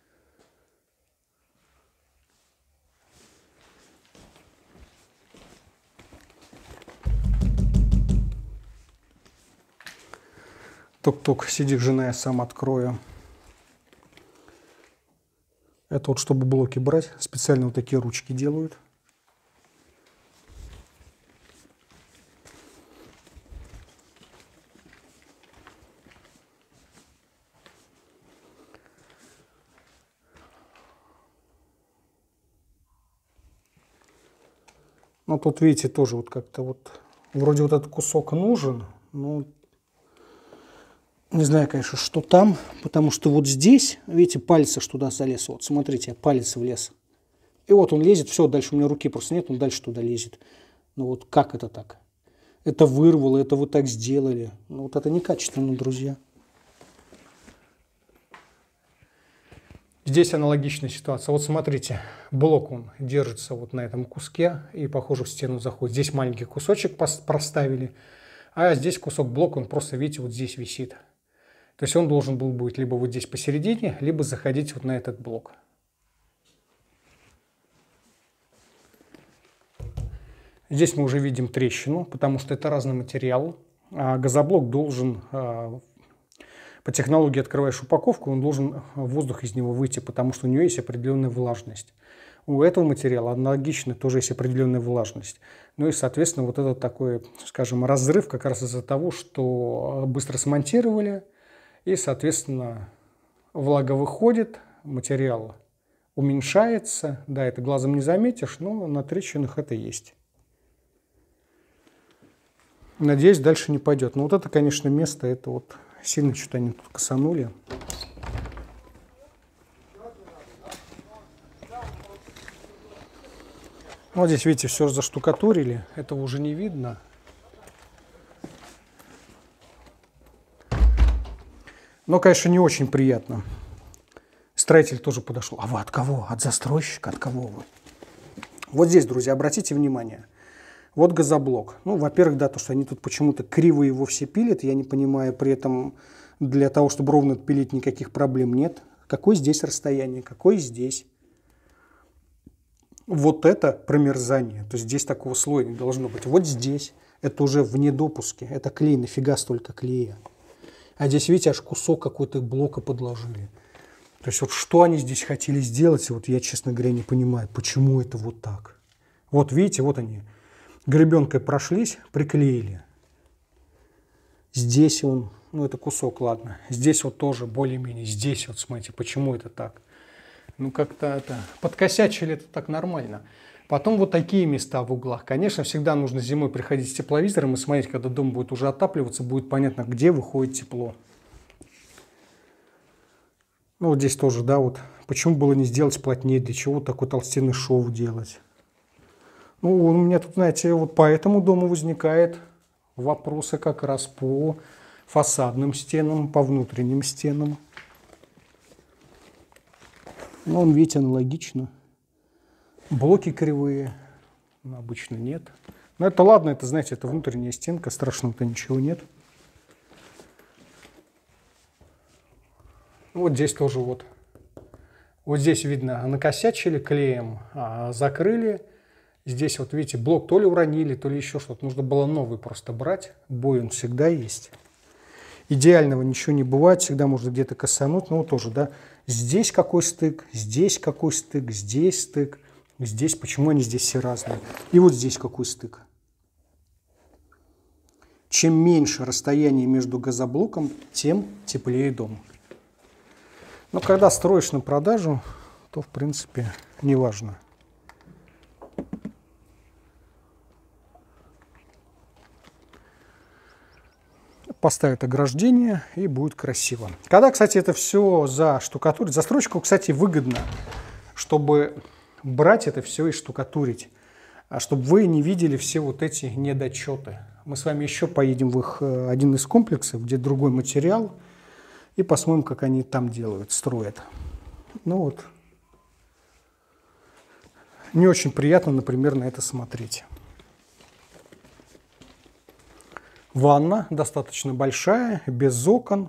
Тук-тук, сиди, жена, я сам открою. Это вот, чтобы блоки брать, специально вот такие ручки делают. Ну, тут, видите, тоже вот как-то вот, вроде вот этот кусок нужен, но не знаю, конечно, что там, потому что вот здесь, видите, палец аж туда залез, вот, смотрите, палец влез. И вот он лезет, все, дальше у меня руки просто нет, он дальше туда лезет. Ну вот как это так? Это вырвало, это вы так сделали. Ну вот это некачественно, друзья. Здесь аналогичная ситуация. Вот смотрите, блок он держится вот на этом куске и, похоже, в стену заходит. Здесь маленький кусочек проставили, а здесь кусок блока, он просто, видите, вот здесь висит. То есть он должен был быть либо вот здесь посередине, либо заходить вот на этот блок. Здесь мы уже видим трещину, потому что это разный материал. А газоблок должен... По технологии открываешь упаковку, он должен воздух из него выйти, потому что у него есть определенная влажность. У этого материала аналогично тоже есть определенная влажность. Ну и, соответственно, вот этот такой, скажем, разрыв как раз из-за того, что быстро смонтировали, и, соответственно, влага выходит, материал уменьшается. Да, это глазом не заметишь, но на трещинах это есть. Надеюсь, дальше не пойдет. Но вот это, конечно, место, это вот... Сильно что-то они тут косанули. Вот здесь, видите, все заштукатурили. Этого уже не видно. Но, конечно, не очень приятно. Строитель тоже подошел. А вы от кого? От застройщика? От кого вы? Вот здесь, друзья, обратите внимание. Вот газоблок. Ну, во-первых, да, то, что они тут почему-то криво его все пилят, я не понимаю, при этом для того, чтобы ровно отпилить, никаких проблем нет. Какое здесь расстояние, какое здесь? Вот это промерзание, то есть здесь такого слоя не должно быть. Вот здесь, это уже вне допуски, это клей, нафига столько клея. А здесь, видите, аж кусок какой-то блока подложили. То есть вот что они здесь хотели сделать, вот я, честно говоря, не понимаю, почему это вот так. Вот видите, вот они. Гребенкой прошлись, приклеили. Здесь он, ну это кусок, ладно. Здесь вот тоже более-менее. Здесь вот, смотрите, почему это так. Ну как-то это, подкосячили это так нормально. Потом вот такие места в углах. Конечно, всегда нужно зимой приходить с тепловизором и смотреть, когда дом будет уже отапливаться, будет понятно, где выходит тепло. Ну, вот здесь тоже, да, вот. Почему было не сделать плотнее? Для чего такой толстенный шов делать? Ну, у меня тут, знаете, вот по этому дому возникает вопросы как раз по фасадным стенам, по внутренним стенам. Ну, он, видите, аналогично. Блоки кривые, но обычно нет. Но это ладно, это, знаете, это внутренняя стенка, страшного-то ничего нет. Вот здесь тоже вот. Вот здесь видно, накосячили клеем, а закрыли. Здесь вот видите, блок то ли уронили, то ли еще что-то. Нужно было новый просто брать. Бой он всегда есть. Идеального ничего не бывает, всегда можно где-то косануть. Ну вот тоже, да. Здесь какой стык, здесь какой стык, здесь стык. Здесь, почему они здесь все разные. И вот здесь какой стык. Чем меньше расстояние между газоблоком, тем теплее дом. Но когда строишь на продажу, то в принципе не важно. Поставят ограждение и будет красиво. Когда, кстати, это все заштукатурить, застройщику, кстати, выгодно, чтобы брать это все и штукатурить, а чтобы вы не видели все вот эти недочеты. Мы с вами еще поедем в их один из комплексов, где другой материал, и посмотрим, как они там делают, строят. Ну вот. Не очень приятно, например, на это смотреть. Ванна достаточно большая, без окон.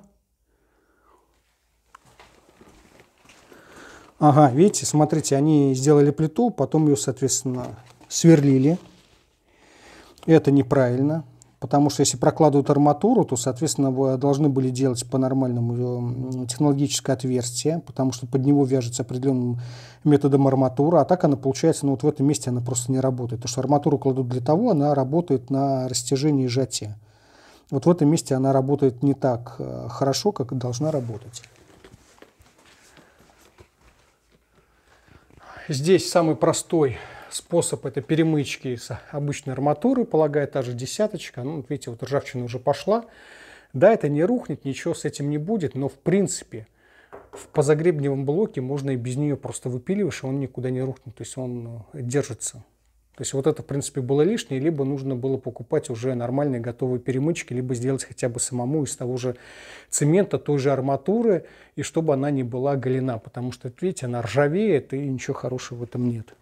Ага, видите, смотрите, они сделали плиту, потом ее, соответственно, сверлили. Это неправильно, потому что если прокладывают арматуру, то, соответственно, вы должны были делать по-нормальному технологическое отверстие, потому что под него вяжется определенным методом арматура, а так она получается, ну вот в этом месте она просто не работает. Потому что арматуру кладут для того, она работает на растяжении и сжатии. Вот в этом месте она работает не так хорошо, как и должна работать. Здесь самый простой способ — это перемычки с обычной арматуры, полагаю, та же десяточка. Ну, видите, вот ржавчина уже пошла. Да, это не рухнет, ничего с этим не будет, но в принципе в позагребневом блоке можно и без нее просто выпиливаешь, и он никуда не рухнет, то есть он держится. То есть вот это, в принципе, было лишнее, либо нужно было покупать уже нормальные готовые перемычки, либо сделать хотя бы самому из того же цемента, той же арматуры, и чтобы она не была голена, потому что, видите, она ржавеет, и ничего хорошего в этом нет.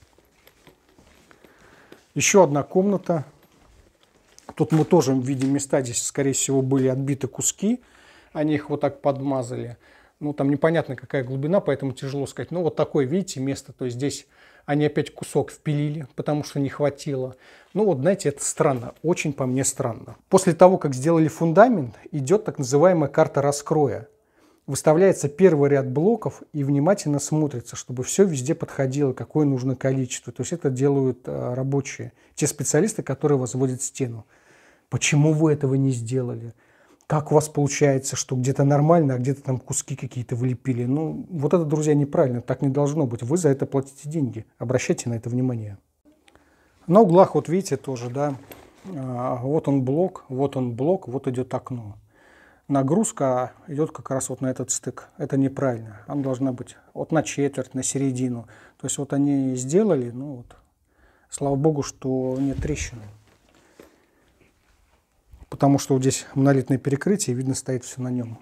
Еще одна комната. Тут мы тоже видим места, здесь, скорее всего, были отбиты куски, они их вот так подмазали. Ну, там непонятно, какая глубина, поэтому тяжело сказать. Ну, вот такое, видите, место, то есть здесь они опять кусок впилили, потому что не хватило. Ну вот, знаете, это странно, очень по мне странно. После того, как сделали фундамент, идет так называемая карта раскроя. Выставляется первый ряд блоков и внимательно смотрится, чтобы все везде подходило, какое нужно количество. То есть это делают рабочие, те специалисты, которые возводят стену. Почему вы этого не сделали? Как у вас получается, что где-то нормально, а где-то там куски какие-то влепили? Ну, вот это, друзья, неправильно, так не должно быть. Вы за это платите деньги, обращайте на это внимание. На углах, вот видите, тоже, да, вот он блок, вот он блок, вот идет окно. Нагрузка идет как раз вот на этот стык. Это неправильно, она должна быть вот на четверть, на середину. То есть вот они сделали, ну вот, слава богу, что нет трещины. Потому что вот здесь монолитное перекрытие, видно, стоит все на нем.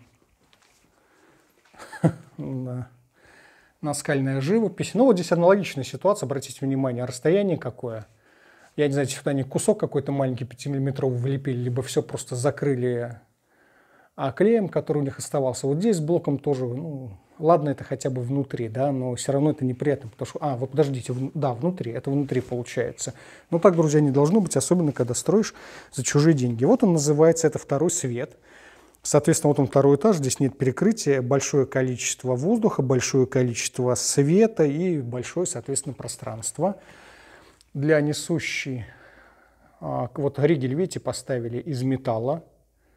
Наскальная живопись. Ну, вот здесь аналогичная ситуация, обратите внимание, расстояние какое. Я не знаю, сюда они кусок какой-то маленький пятимиллиметровый влепили, либо все просто закрыли а клеем, который у них оставался. Вот здесь с блоком тоже, ну, ладно, это хотя бы внутри, да, но все равно это неприятно, потому что, а, вы подождите, в, да, внутри, это внутри получается. Но так, друзья, не должно быть, особенно когда строишь за чужие деньги. Вот он называется, это второй свет. Соответственно, вот он второй этаж, здесь нет перекрытия, большое количество воздуха, большое количество света и большое, соответственно, пространство. Для несущей, а, вот ригель, видите, поставили из металла.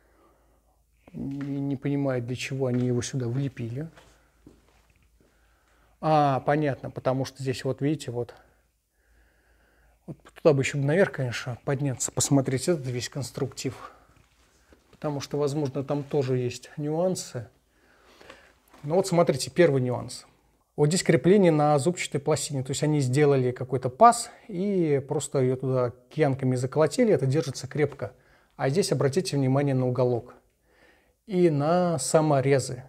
Не понимаю, для чего они его сюда влепили. А, понятно, потому что здесь вот, видите, вот, вот туда бы еще наверх, конечно, подняться, посмотреть этот весь конструктив. Потому что, возможно, там тоже есть нюансы. Ну вот смотрите, первый нюанс. Вот здесь крепление на зубчатой пластине. То есть они сделали какой-то паз и просто ее туда киянками заколотили. Это держится крепко. А здесь обратите внимание на уголок и на саморезы.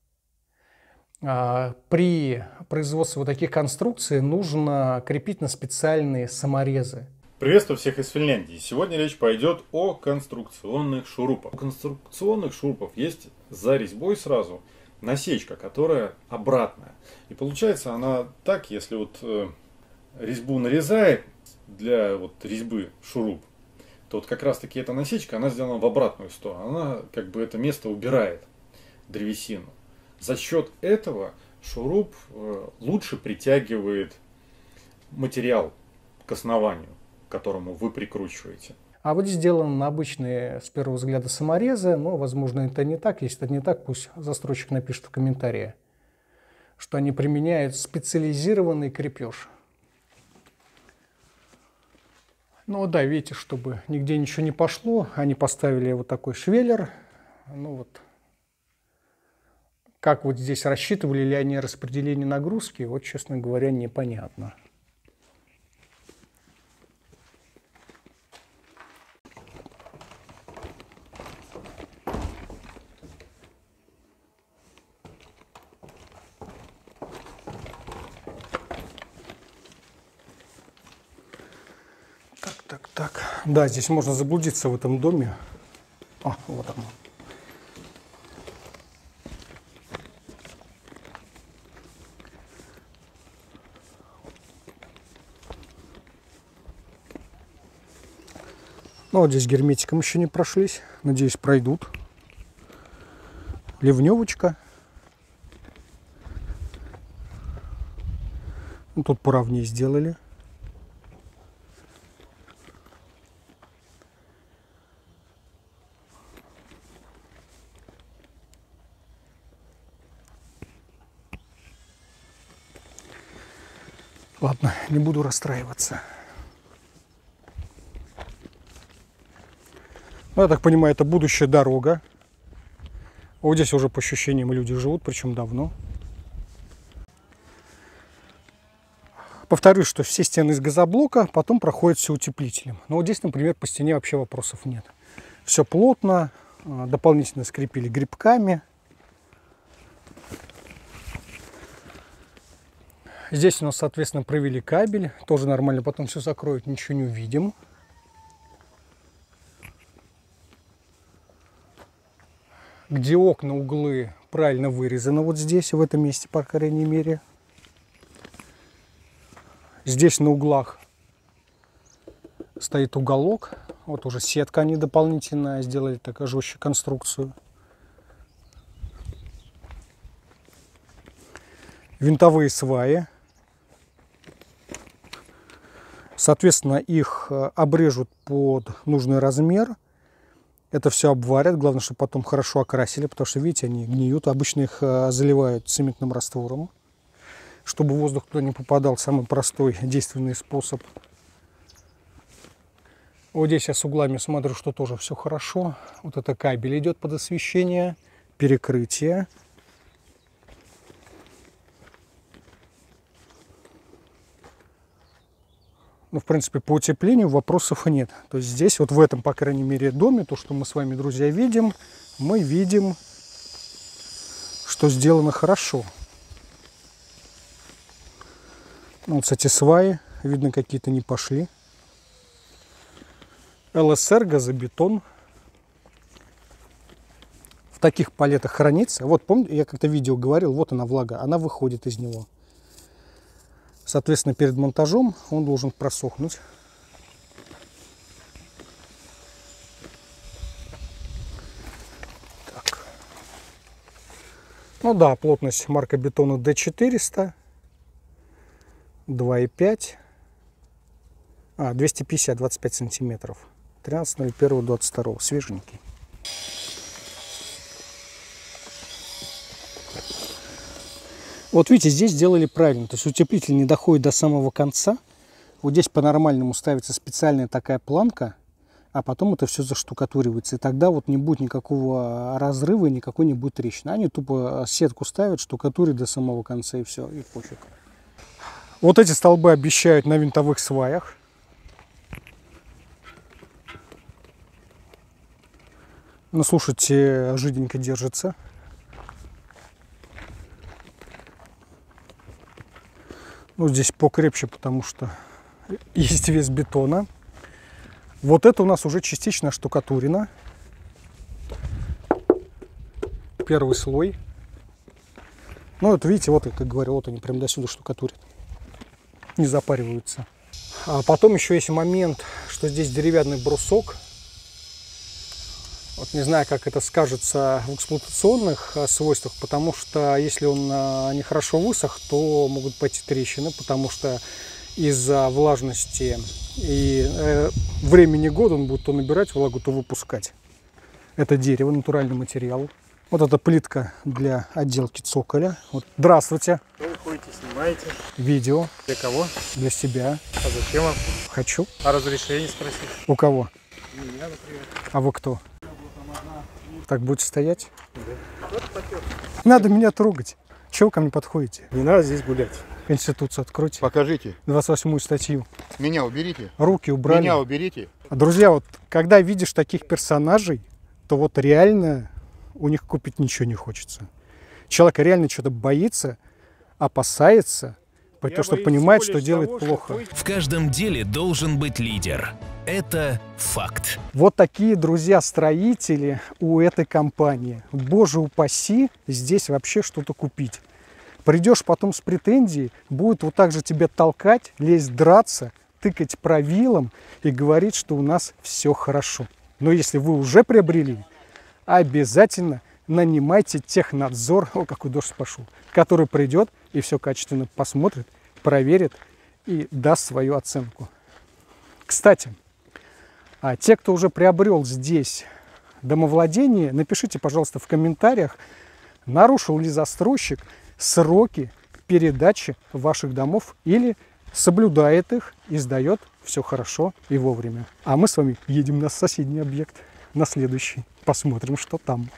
При производстве вот таких конструкций нужно крепить на специальные саморезы. Приветствую всех из Финляндии. Сегодня речь пойдет о конструкционных шурупах. У конструкционных шурупов есть за резьбой сразу насечка, которая обратная. И получается она так, если вот э, резьбу нарезает для вот резьбы шуруп, то вот как раз таки эта насечка, она сделана в обратную сторону. Она как бы это место убирает, древесину. За счет этого шуруп э, лучше притягивает материал к основанию, к которому вы прикручиваете. А вот сделано на обычные, с первого взгляда, саморезы, но, возможно, это не так. Если это не так, пусть застройщик напишет в комментарии, что они применяют специализированный крепеж. Ну да, видите, чтобы нигде ничего не пошло, они поставили вот такой швеллер. Ну вот, как вот здесь рассчитывали ли они распределение нагрузки, вот, честно говоря, непонятно. Так, так. Да, здесь можно заблудиться в этом доме. А, вот оно. Ну, вот здесь герметиком еще не прошлись. Надеюсь, пройдут. Ливневочка. Ну, тут поровнее сделали. Ладно, не буду расстраиваться. Ну, я так понимаю, это будущая дорога. Вот здесь уже по ощущениям люди живут, причем давно. Повторюсь, что все стены из газоблока, потом проходят все утеплителем. Но вот здесь, например, по стене вообще вопросов нет. Все плотно, дополнительно скрепили грибками. Здесь у нас, соответственно, провели кабель. Тоже нормально, потом все закроют, ничего не увидим. Где окна, углы правильно вырезаны вот здесь, в этом месте, по крайней мере. Здесь на углах стоит уголок. Вот уже сетка они дополнительно сделали, такая жестче конструкцию. Винтовые сваи. Соответственно, их обрежут под нужный размер. Это все обварят. Главное, чтобы потом хорошо окрасили, потому что, видите, они гниют. Обычно их заливают цементным раствором, чтобы воздух туда не попадал. Самый простой действенный способ. Вот здесь я с углами смотрю, что тоже все хорошо. Вот это кабель идет под освещение, перекрытие. Ну, в принципе, по утеплению вопросов нет. То есть здесь, вот в этом, по крайней мере, доме, то, что мы с вами, друзья, видим, мы видим, что сделано хорошо. Ну, вот, кстати, сваи, видно, какие-то не пошли. эл эс эр, газобетон. В таких палетах хранится. Вот, помните, я как-то видео говорил, вот она влага, она выходит из него. Соответственно, перед монтажом он должен просохнуть. Так. Ну да, плотность марка бетона дэ четыреста. два и пять. А, двести пятьдесят, двадцать пять сантиметров. тринадцатое ноль первое двадцать второе. Свеженький. Вот видите, здесь сделали правильно. То есть утеплитель не доходит до самого конца. Вот здесь по-нормальному ставится специальная такая планка. а потом это все заштукатуривается. И тогда вот не будет никакого разрыва, никакой не будет трещины. Они тупо сетку ставят, штукатурят до самого конца, и все, и пофиг. Вот эти столбы обещают на винтовых сваях. Ну, слушайте, жиденько держится. Ну, здесь покрепче, потому что есть вес бетона. Вот это у нас уже частично штукатурено. Первый слой. Ну, вот видите, вот, как говорил, вот они прям до сюда штукатурят. Не запариваются. А потом еще есть момент, что здесь деревянный брусок. Вот не знаю, как это скажется в эксплуатационных свойствах, потому что если он нехорошо высох, то могут пойти трещины, потому что из-за влажности и э, времени года он будет то набирать влагу, то выпускать. Это дерево, натуральный материал. Вот эта плитка для отделки цоколя. Вот. Здравствуйте. Что вы ходите, снимаете? Видео. Для кого? Для себя. А зачем вам? Хочу. А разрешение спросить? У кого? Меня, например. А вы кто? Так будете стоять? Да. Вот потек. Надо меня трогать. Чего вы ко мне подходите? Не надо здесь гулять. Конституцию откройте. Покажите. двадцать восьмую статью. Меня уберите. Руки убрали. Меня уберите. Друзья, вот когда видишь таких персонажей, то вот реально у них купить ничего не хочется. Человек реально что-то боится, опасается, потому что понимает, что делает того, плохо. Что... В каждом деле должен быть лидер. Это факт. Вот такие, друзья, строители у этой компании. Боже упаси, здесь вообще что-то купить. Придешь потом с претензией, будет вот так же тебя толкать, лезть, драться, тыкать правилом и говорить, что у нас все хорошо. Но если вы уже приобрели, обязательно нанимайте технадзор, о, какой дождь пошел, который придет и все качественно посмотрит, проверит и даст свою оценку. Кстати, а те, кто уже приобрел здесь домовладение, напишите, пожалуйста, в комментариях, нарушил ли застройщик сроки передачи ваших домов или соблюдает их и сдает все хорошо и вовремя. А мы с вами едем на соседний объект, на следующий. Посмотрим, что там.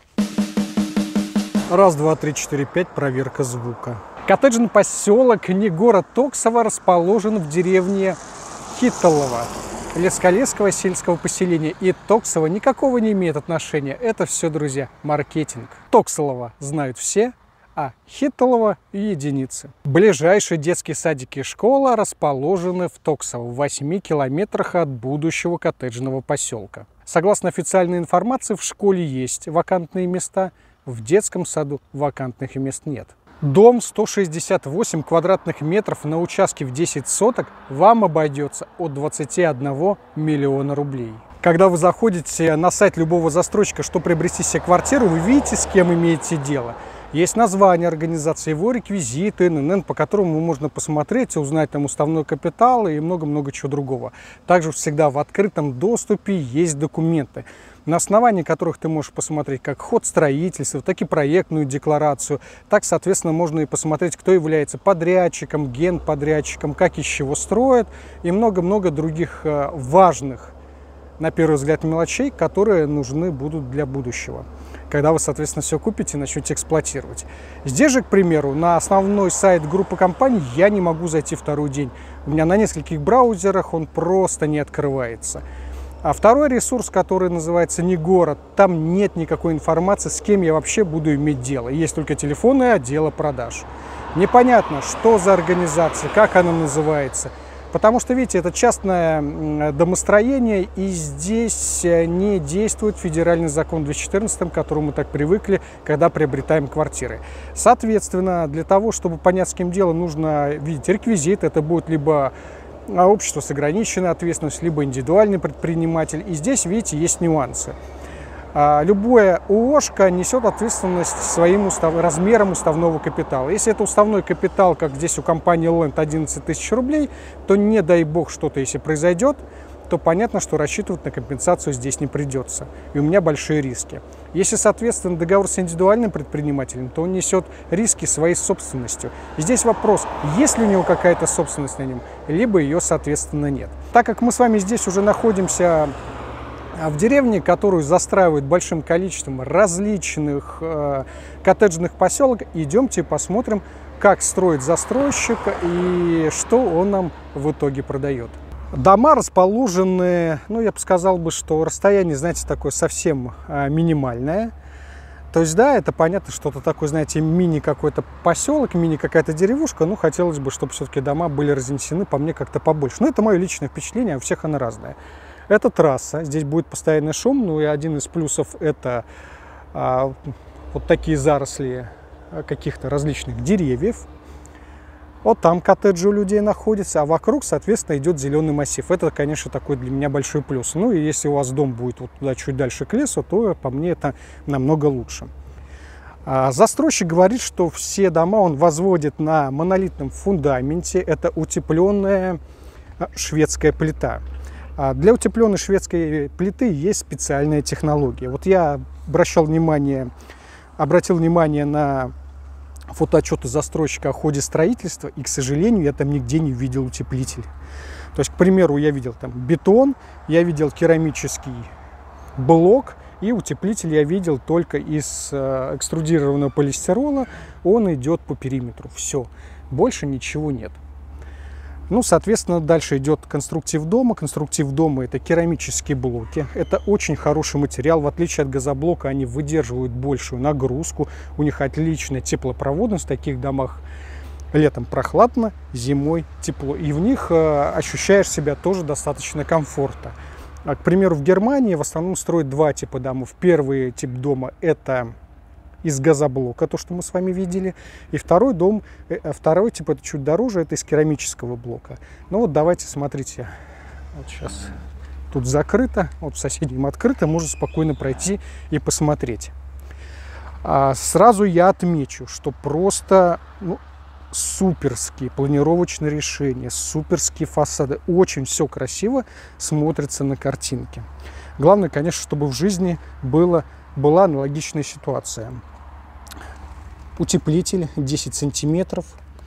Раз, два, три, четыре, пять. Проверка звука. Коттеджный поселок, не город Токсово, расположен в деревне Хиттолово Лескалесского сельского поселения. И Токсово никакого не имеет отношения. Это все, друзья, маркетинг. Токсово знают все, а Хиттолово – единицы. Ближайшие детские садики и школа расположены в Токсово, в восьми километрах от будущего коттеджного поселка. Согласно официальной информации, в школе есть вакантные места, в детском саду вакантных мест нет. Дом сто шестьдесят восемь квадратных метров на участке в десять соток вам обойдется от двадцати одного миллиона рублей. Когда вы заходите на сайт любого застройщика, чтобы приобрести себе квартиру, вы видите, с кем имеете дело. Есть название организации, его реквизиты, эн эн эн, по которому можно посмотреть и узнать там уставной капитал и много-много чего другого. Также всегда в открытом доступе есть документы, на основании которых ты можешь посмотреть как ход строительства, так и проектную декларацию. Так, соответственно, можно и посмотреть, кто является подрядчиком, генподрядчиком, как из чего строят и много-много других важных, на первый взгляд, мелочей, которые нужны будут для будущего, когда вы, соответственно, все купите и начнете эксплуатировать. Здесь же, к примеру, на основной сайт группы компаний я не могу зайти второй день. У меня на нескольких браузерах он просто не открывается. А второй ресурс, который называется «Не город», там нет никакой информации, с кем я вообще буду иметь дело. Есть только телефонное отдела продаж. Непонятно, что за организация, как она называется. Потому что, видите, это частное домостроение, и здесь не действует федеральный закон двести четырнадцать, к которому мы так привыкли, когда приобретаем квартиры. Соответственно, для того, чтобы понять, с кем дело, нужно видеть реквизит. Это будет либо общество с ограниченной ответственностью, либо индивидуальный предприниматель. И здесь, видите, есть нюансы. Любое ООшко несет ответственность своим устав... размером уставного капитала. Если это уставной капитал, как здесь у компании Land, одиннадцать тысяч рублей, то не дай бог что-то, если произойдет, то понятно, что рассчитывать на компенсацию здесь не придется. И у меня большие риски. Если, соответственно, договор с индивидуальным предпринимателем, то он несет риски своей собственностью. И здесь вопрос, есть ли у него какая-то собственность на нем, либо ее, соответственно, нет. Так как мы с вами здесь уже находимся в деревне, которую застраивают большим количеством различных э, коттеджных поселок, идемте посмотрим, как строит застройщик и что он нам в итоге продает. Дома расположены, ну, я бы сказал бы, что расстояние, знаете, такое совсем э, минимальное. То есть, да, это понятно, что это такой, знаете, мини какой-то поселок, мини какая-то деревушка. Ну, хотелось бы, чтобы все-таки дома были разнесены, по мне, как-то побольше. Но это мое личное впечатление, а у всех оно разное. Это трасса, здесь будет постоянный шум. Ну, и один из плюсов это а, вот такие заросли каких-то различных деревьев. Вот там коттеджи у людей находятся, а вокруг, соответственно, идет зеленый массив. Это, конечно, такой для меня большой плюс. Ну и если у вас дом будет вот туда чуть дальше к лесу, то по мне это намного лучше. А застройщик говорит, что все дома он возводит на монолитном фундаменте. Это утепленная шведская плита. А для утепленной шведской плиты есть специальная технология. Вот я обращал внимание, обратил внимание на фотоотчеты застройщика о ходе строительства, и, к сожалению, я там нигде не видел утеплитель. То есть, к примеру, я видел там бетон, я видел керамический блок, и утеплитель я видел только из э, экструдированного полистирола, он идет по периметру, все, больше ничего нет. Ну, соответственно, дальше идет конструктив дома. Конструктив дома – это керамические блоки. Это очень хороший материал. В отличие от газоблока, они выдерживают большую нагрузку. У них отличная теплопроводность. В таких домах летом прохладно, зимой тепло. И в них э, ощущаешь себя тоже достаточно комфортно. А, к примеру, в Германии в основном строят два типа домов. Первый тип дома – это из газоблока, то, что мы с вами видели. И второй дом, второй тип, это чуть дороже, это из керамического блока. Ну вот давайте, смотрите, вот сейчас тут закрыто, вот в соседнем открыто, можно спокойно пройти и посмотреть. А сразу я отмечу, что просто ну, суперские планировочные решения, суперские фасады, очень все красиво смотрится на картинке. Главное, конечно, чтобы в жизни было, была аналогичная ситуация. Утеплитель десять сантиметров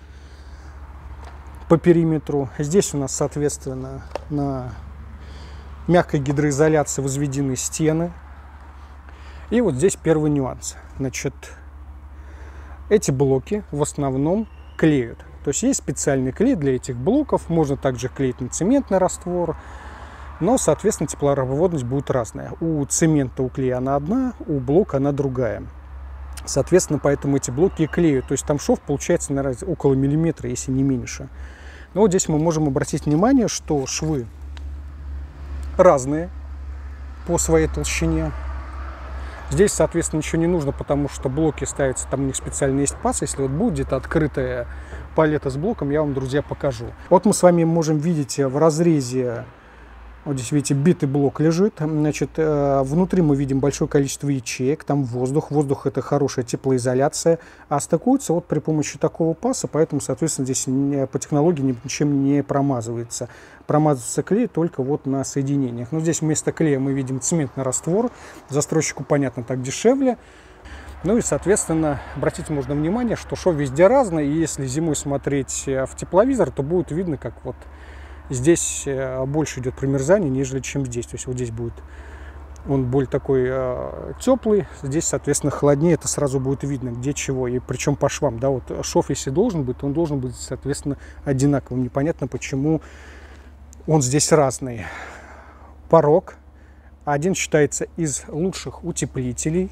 по периметру. Здесь у нас, соответственно, на мягкой гидроизоляции возведены стены. И вот здесь первый нюанс. Значит, эти блоки в основном клеют. То есть есть специальный клей для этих блоков. Можно также клеить на цементный раствор. Но, соответственно, теплопроводность будет разная. У цемента, у клея она одна, у блока она другая. Соответственно, поэтому эти блоки и клеют. То есть там шов получается, наверное, около миллиметра, если не меньше. Но вот здесь мы можем обратить внимание, что швы разные по своей толщине. Здесь, соответственно, ничего не нужно, потому что блоки ставятся, там у них специально есть паз. Если вот будет где-то открытая палета с блоком, я вам, друзья, покажу. Вот мы с вами можем видеть в разрезе. Вот здесь, видите, битый блок лежит. Значит, внутри мы видим большое количество ячеек, там воздух. Воздух – это хорошая теплоизоляция. А стыкуется вот при помощи такого паса, поэтому, соответственно, здесь по технологии ничем не промазывается. Промазывается клей только вот на соединениях. Но здесь вместо клея мы видим цементный раствор. Застройщику, понятно, так дешевле. Ну и, соответственно, обратите можно внимание, что шов везде разный. И если зимой смотреть в тепловизор, то будет видно, как вот здесь больше идет промерзание, нежели чем здесь. То есть вот здесь будет он более такой э, теплый, здесь, соответственно, холоднее. Это сразу будет видно, где чего. И причем по швам. Да, вот шов, если должен быть, он должен быть, соответственно, одинаковым. Непонятно, почему он здесь разный. Порог. Один считается из лучших утеплителей.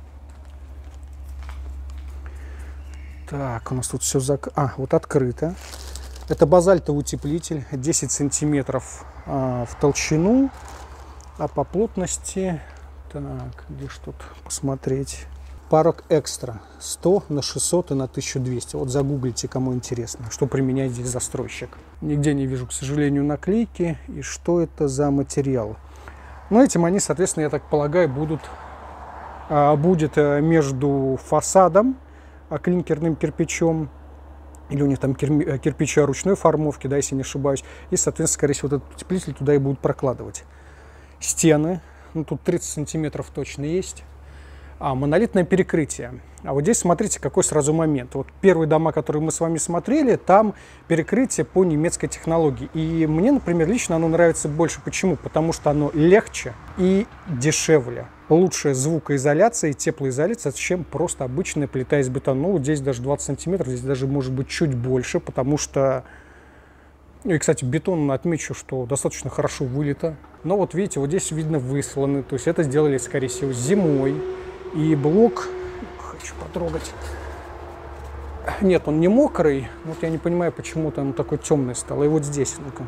Так, у нас тут все зак... А, вот открыто. Это базальтовый утеплитель, десять сантиметров а, в толщину, а по плотности, так, где ж тут посмотреть, Порог экстра сто на шестьсот и на тысячу двести. Вот загуглите, кому интересно, что применяет здесь застройщик. Нигде не вижу, к сожалению, наклейки и что это за материал. Но этим они, соответственно, я так полагаю, будут, а, будет между фасадом, а, клинкерным кирпичом, или у них там кирпичи ручной формовки, да, если не ошибаюсь. И, соответственно, скорее всего, вот этот утеплитель туда и будут прокладывать. Стены, ну тут тридцать сантиметров точно есть. А, монолитное перекрытие. А вот здесь смотрите, какой сразу момент. Вот первые дома, которые мы с вами смотрели, там перекрытие по немецкой технологии. И мне, например, лично оно нравится больше. Почему? Потому что оно легче и дешевле. Лучшая звукоизоляция и теплоизоляция, чем просто обычная плита из бетона. Ну, вот здесь даже двадцать сантиметров, здесь даже может быть чуть больше, потому что... И, кстати, бетон отмечу, что достаточно хорошо вылито. Но вот видите, вот здесь видно высланы. То есть это сделали, скорее всего, зимой. И блок... Хочу потрогать. Нет, он не мокрый. Вот я не понимаю, почему-то он такой темный стал. И вот здесь, ну-ка.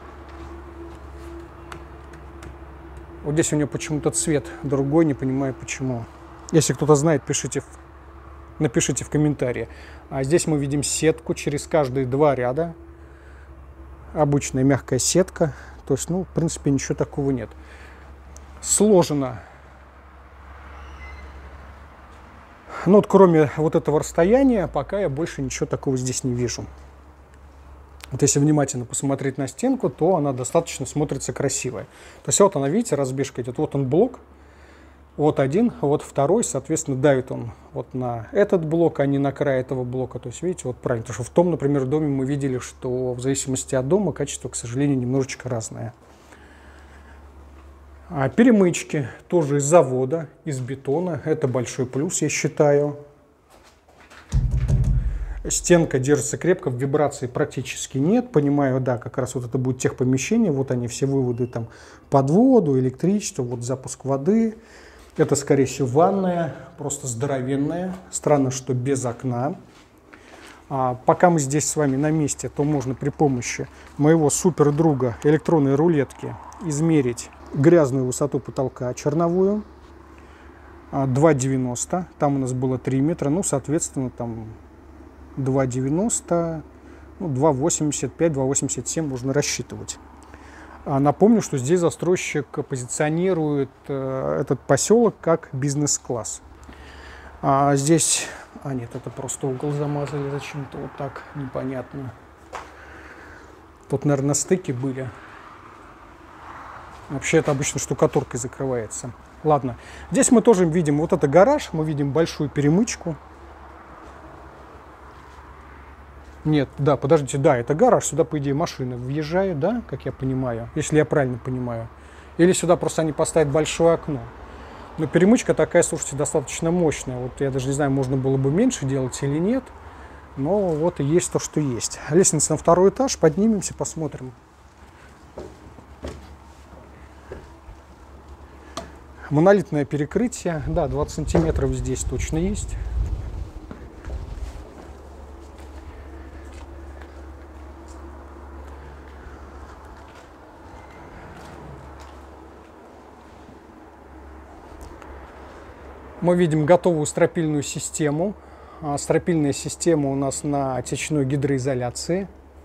Вот здесь у него почему-то цвет другой, не понимаю почему. Если кто-то знает, пишите в... напишите в комментарии. А здесь мы видим сетку через каждые два ряда. Обычная мягкая сетка. То есть, ну, в принципе, ничего такого нет. Сложено. Ну, вот кроме вот этого расстояния, пока я больше ничего такого здесь не вижу. Вот если внимательно посмотреть на стенку, то она достаточно смотрится красивая. То есть вот она, видите, разбежка идет. Вот он блок, вот один, вот второй, соответственно, давит он вот на этот блок, а не на край этого блока. То есть, видите, вот правильно. Потому что в том, например, доме мы видели, что в зависимости от дома качество, к сожалению, немножечко разное. А перемычки тоже из завода, из бетона. Это большой плюс, я считаю. Стенка держится крепко, вибраций практически нет. Понимаю, да, как раз вот это будет техпомещение. Вот они, все выводы там под воду, электричество, вот запуск воды. Это, скорее всего, ванная, просто здоровенная. Странно, что без окна. А пока мы здесь с вами на месте, то можно при помощи моего супер друга электронной рулетки измерить грязную высоту потолка черновую. два девяносто. Там у нас было три метра. Ну, соответственно, там два девяносто, ну, два восемьдесят пять, два восемьдесят семь можно рассчитывать. А напомню, что здесь застройщик позиционирует э, этот поселок как бизнес-класс. А здесь... А нет, это просто угол замазали зачем-то вот так, непонятно. Тут, наверное, стыки были. Вообще это обычно штукатуркой закрывается. Ладно, здесь мы тоже видим вот это гараж, мы видим большую перемычку. Нет, да, подождите, да, это гараж, сюда, по идее, машина въезжает, да, как я понимаю, если я правильно понимаю. Или сюда просто они поставят большое окно. Но перемычка такая, слушайте, достаточно мощная. Вот я даже не знаю, можно было бы меньше делать или нет. Но вот и есть то, что есть. Лестница на второй этаж, поднимемся, посмотрим. Монолитное перекрытие, да, двадцать сантиметров здесь точно есть. Мы видим готовую стропильную систему. Стропильная система у нас на отечной гидроизоляции.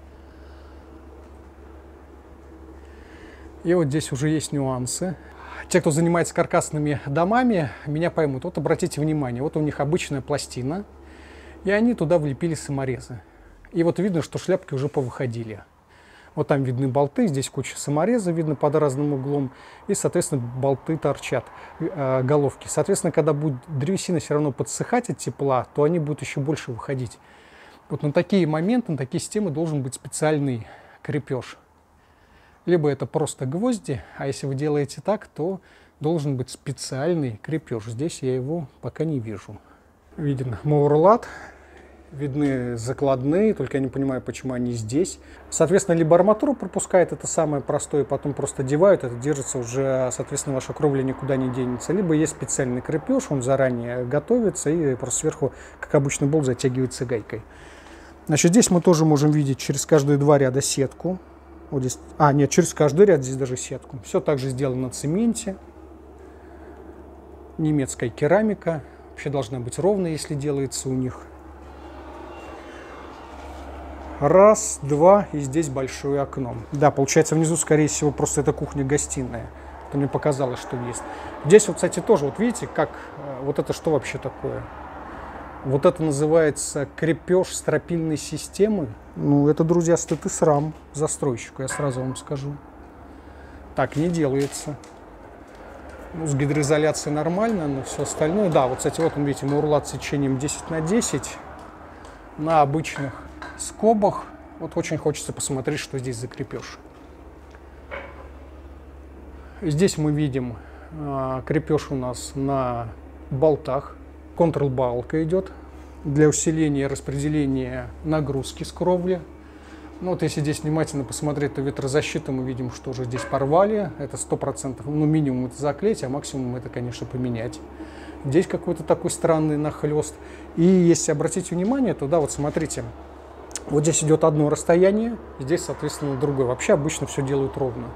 И вот здесь уже есть нюансы. Те, кто занимается каркасными домами, меня поймут. Вот обратите внимание, вот у них обычная пластина, и они туда влепили саморезы. И вот видно, что шляпки уже повыходили. Вот там видны болты, здесь куча самореза видно под разным углом, и, соответственно, болты торчат, э, головки. Соответственно, когда будет древесина все равно подсыхать от тепла, то они будут еще больше выходить. Вот на такие моменты, на такие системы должен быть специальный крепеж. Либо это просто гвозди, а если вы делаете так, то должен быть специальный крепеж. Здесь я его пока не вижу. Виден маурлат. Видны закладные, только я не понимаю, почему они здесь. Соответственно, либо арматуру пропускает, это самое простое, потом просто одевают, это держится уже, соответственно, ваша кровля никуда не денется. Либо есть специальный крепеж, он заранее готовится и просто сверху, как обычно, болт затягивается гайкой. Значит, здесь мы тоже можем видеть через каждые два ряда сетку. Вот здесь, а, нет, через каждый ряд здесь даже сетку. Все также сделано на цементе. Немецкая керамика. Вообще должна быть ровная, если делается у них. Раз, два, и здесь большое окно. Да, получается, внизу, скорее всего, просто это кухня-гостиная. Это мне показалось, что есть. Здесь вот, кстати, тоже, вот видите, как, вот это что вообще такое? Вот это называется крепеж стропильной системы. Ну, это, друзья, стыд и срам застройщику, я сразу вам скажу. Так не делается. Ну, с гидроизоляцией нормально, но все остальное... Да, вот, кстати, вот он, видите, мурлат сечением десять на десять на обычных скобах. Вот очень хочется посмотреть, что здесь за крепеж. Здесь мы видим э, крепеж у нас на болтах. Контрбалка идет для усиления и распределения нагрузки с кровли. Ну, вот если здесь внимательно посмотреть, то ветрозащиту мы видим, что уже здесь порвали. Это сто процентов, ну, минимум это заклеить, а максимум это, конечно, поменять. Здесь какой-то такой странный нахлест. И если обратить внимание, то, да, вот смотрите, вот здесь идет одно расстояние, здесь, соответственно, другое. Вообще обычно все делают ровно.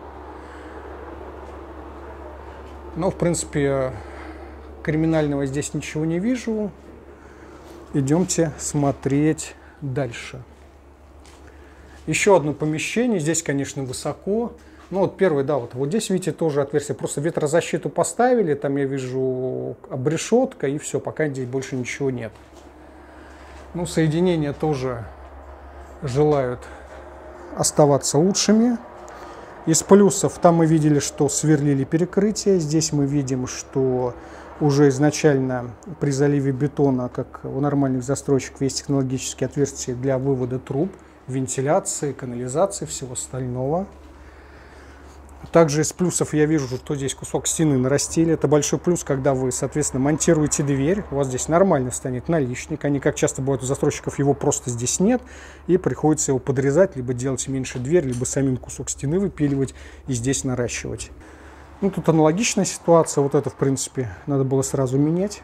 Но, в принципе, криминального здесь ничего не вижу. Идемте смотреть дальше. Еще одно помещение. Здесь, конечно, высоко. Ну, вот первый, да, вот, вот здесь, видите, тоже отверстие. Просто ветрозащиту поставили. Там я вижу обрешетка, и все. Пока здесь больше ничего нет. Ну, соединения тоже желают оставаться лучшими. Из плюсов там мы видели, что сверлили перекрытие. Здесь мы видим, что уже изначально при заливе бетона, как у нормальных застройщиков, есть технологические отверстия для вывода труб, вентиляции, канализации, всего остального. Также из плюсов я вижу, что здесь кусок стены нарастили. Это большой плюс, когда вы, соответственно, монтируете дверь. У вас здесь нормально встанет наличник. А не как часто бывает у застройщиков, его просто здесь нет. И приходится его подрезать, либо делать меньше дверь, либо самим кусок стены выпиливать и здесь наращивать. Ну, тут аналогичная ситуация. Вот это, в принципе, надо было сразу менять.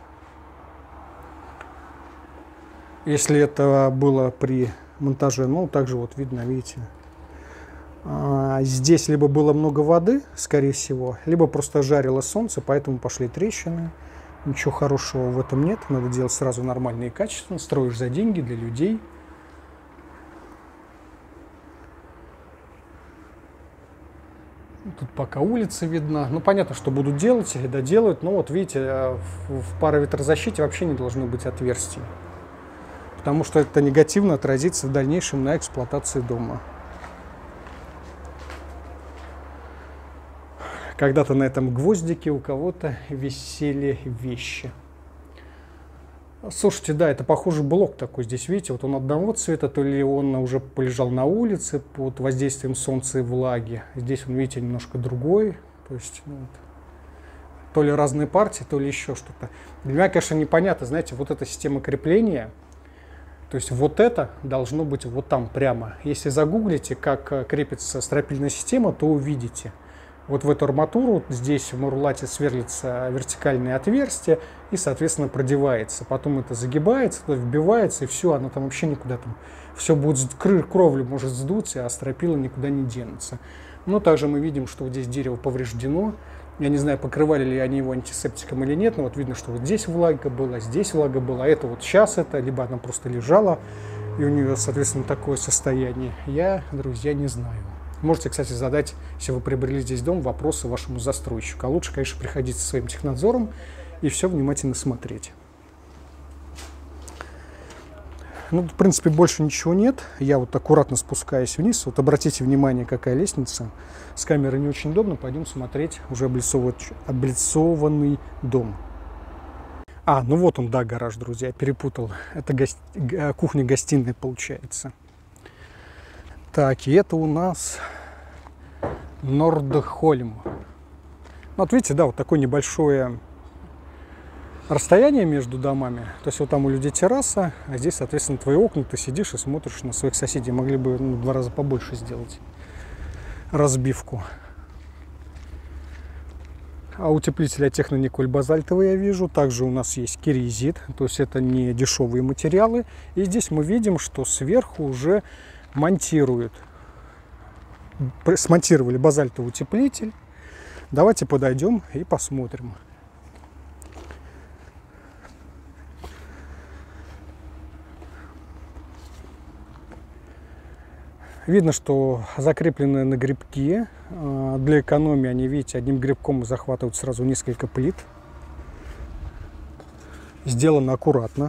Если это было при монтаже, ну, также вот видно, видите. А, здесь либо было много воды, скорее всего, либо просто жарило солнце, поэтому пошли трещины. Ничего хорошего в этом нет. Надо делать сразу нормально и качественно. Строишь за деньги для людей. Тут пока улица видна. Ну, понятно, что будут делать или доделают. Но вот видите, в пароветрозащите вообще не должно быть отверстий. Потому что это негативно отразится в дальнейшем на эксплуатации дома. Когда-то на этом гвоздике у кого-то висели вещи. Слушайте, да, это похоже блок такой. Здесь, видите, вот он одного цвета, то ли он уже полежал на улице под воздействием солнца и влаги. Здесь он, видите, немножко другой. То есть, ну, вот, то ли разные партии, то ли еще что-то. Для меня, конечно, непонятно, знаете, вот эта система крепления. То есть вот это должно быть вот там прямо. Если загуглите, как крепится стропильная система, то увидите. Вот в эту арматуру здесь в мурлате сверлится вертикальное отверстие и, соответственно, продевается. Потом это загибается, то вбивается, и все, оно там вообще никуда там. Все будет, кровля может сдуть, а стропила никуда не денется. Но также мы видим, что вот здесь дерево повреждено. Я не знаю, покрывали ли они его антисептиком или нет, но вот видно, что вот здесь влага была, здесь влага была. Это вот сейчас это, либо она просто лежала, и у нее, соответственно, такое состояние. Я, друзья, не знаю. Можете, кстати, задать, если вы приобрели здесь дом, вопросы вашему застройщику. А лучше, конечно, приходить со своим технадзором и все внимательно смотреть. Ну, в принципе, больше ничего нет. Я вот аккуратно спускаюсь вниз. Вот обратите внимание, какая лестница. С камеры не очень удобно. Пойдем смотреть уже облицованный дом. А, ну вот он, да, гараж, друзья. перепутал. Это гость... кухня-гостиная получается. Так, и это у нас Нордхольм. Вот видите, да, вот такое небольшое расстояние между домами. То есть вот там у людей терраса, а здесь, соответственно, твои окна, ты сидишь и смотришь на своих соседей. Могли бы, ну, в два раза побольше сделать разбивку. А утеплитель технониколь базальтовый я вижу. Также у нас есть керамзит, то есть это не дешевые материалы. И здесь мы видим, что сверху уже монтируют. Смонтировали базальтовый утеплитель. Давайте подойдем и посмотрим. Видно, что закреплены на грибки. Для экономии они, видите, одним грибком захватывают сразу несколько плит. Сделано аккуратно.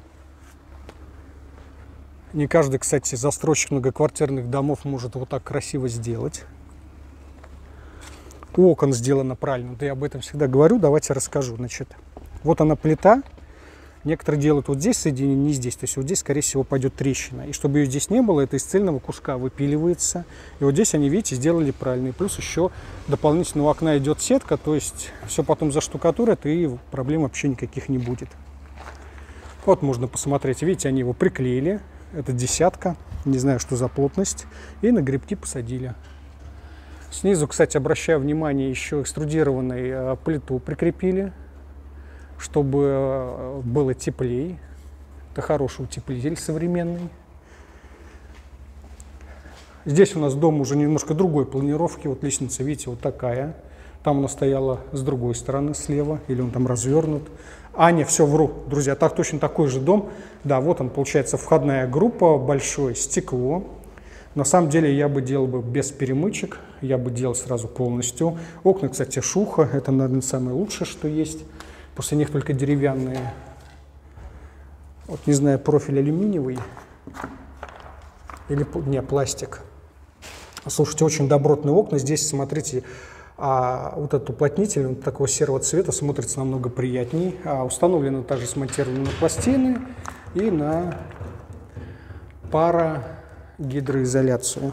Не каждый, кстати, застройщик многоквартирных домов может вот так красиво сделать. у окон сделано правильно. Да я об этом всегда говорю, давайте расскажу. Значит, вот она плита. Некоторые делают вот здесь соединение, не здесь. То есть вот здесь, скорее всего, пойдет трещина. И чтобы ее здесь не было, это из цельного куска выпиливается. И вот здесь они, видите, сделали правильно. И плюс еще дополнительно у окна идет сетка, то есть все потом заштукатурят, и проблем вообще никаких не будет. Вот можно посмотреть. Видите, они его приклеили. Это десятка. Не знаю, что за плотность. И на гребки посадили. Снизу, кстати, обращаю внимание, еще экструдированную плиту прикрепили, чтобы было теплее. Это хороший утеплитель современный. Здесь у нас дом уже немножко другой планировки. Вот лестница, видите, вот такая. Там она стояла с другой стороны, слева, или он там развернут. А, не, все, вру, друзья, так точно такой же дом. Да, вот он, получается, входная группа, большое стекло. На самом деле я бы делал бы без перемычек, я бы делал сразу полностью. Окна, кстати, Шуха, это, наверное, самое лучшее, что есть. После них только деревянные. Вот, не знаю, профиль алюминиевый или не, пластик. Слушайте, очень добротные окна. Здесь, смотрите, а, вот этот уплотнитель, он такого серого цвета, смотрится намного приятней. А, установлены также смонтированы на пластины и на парогидроизоляцию.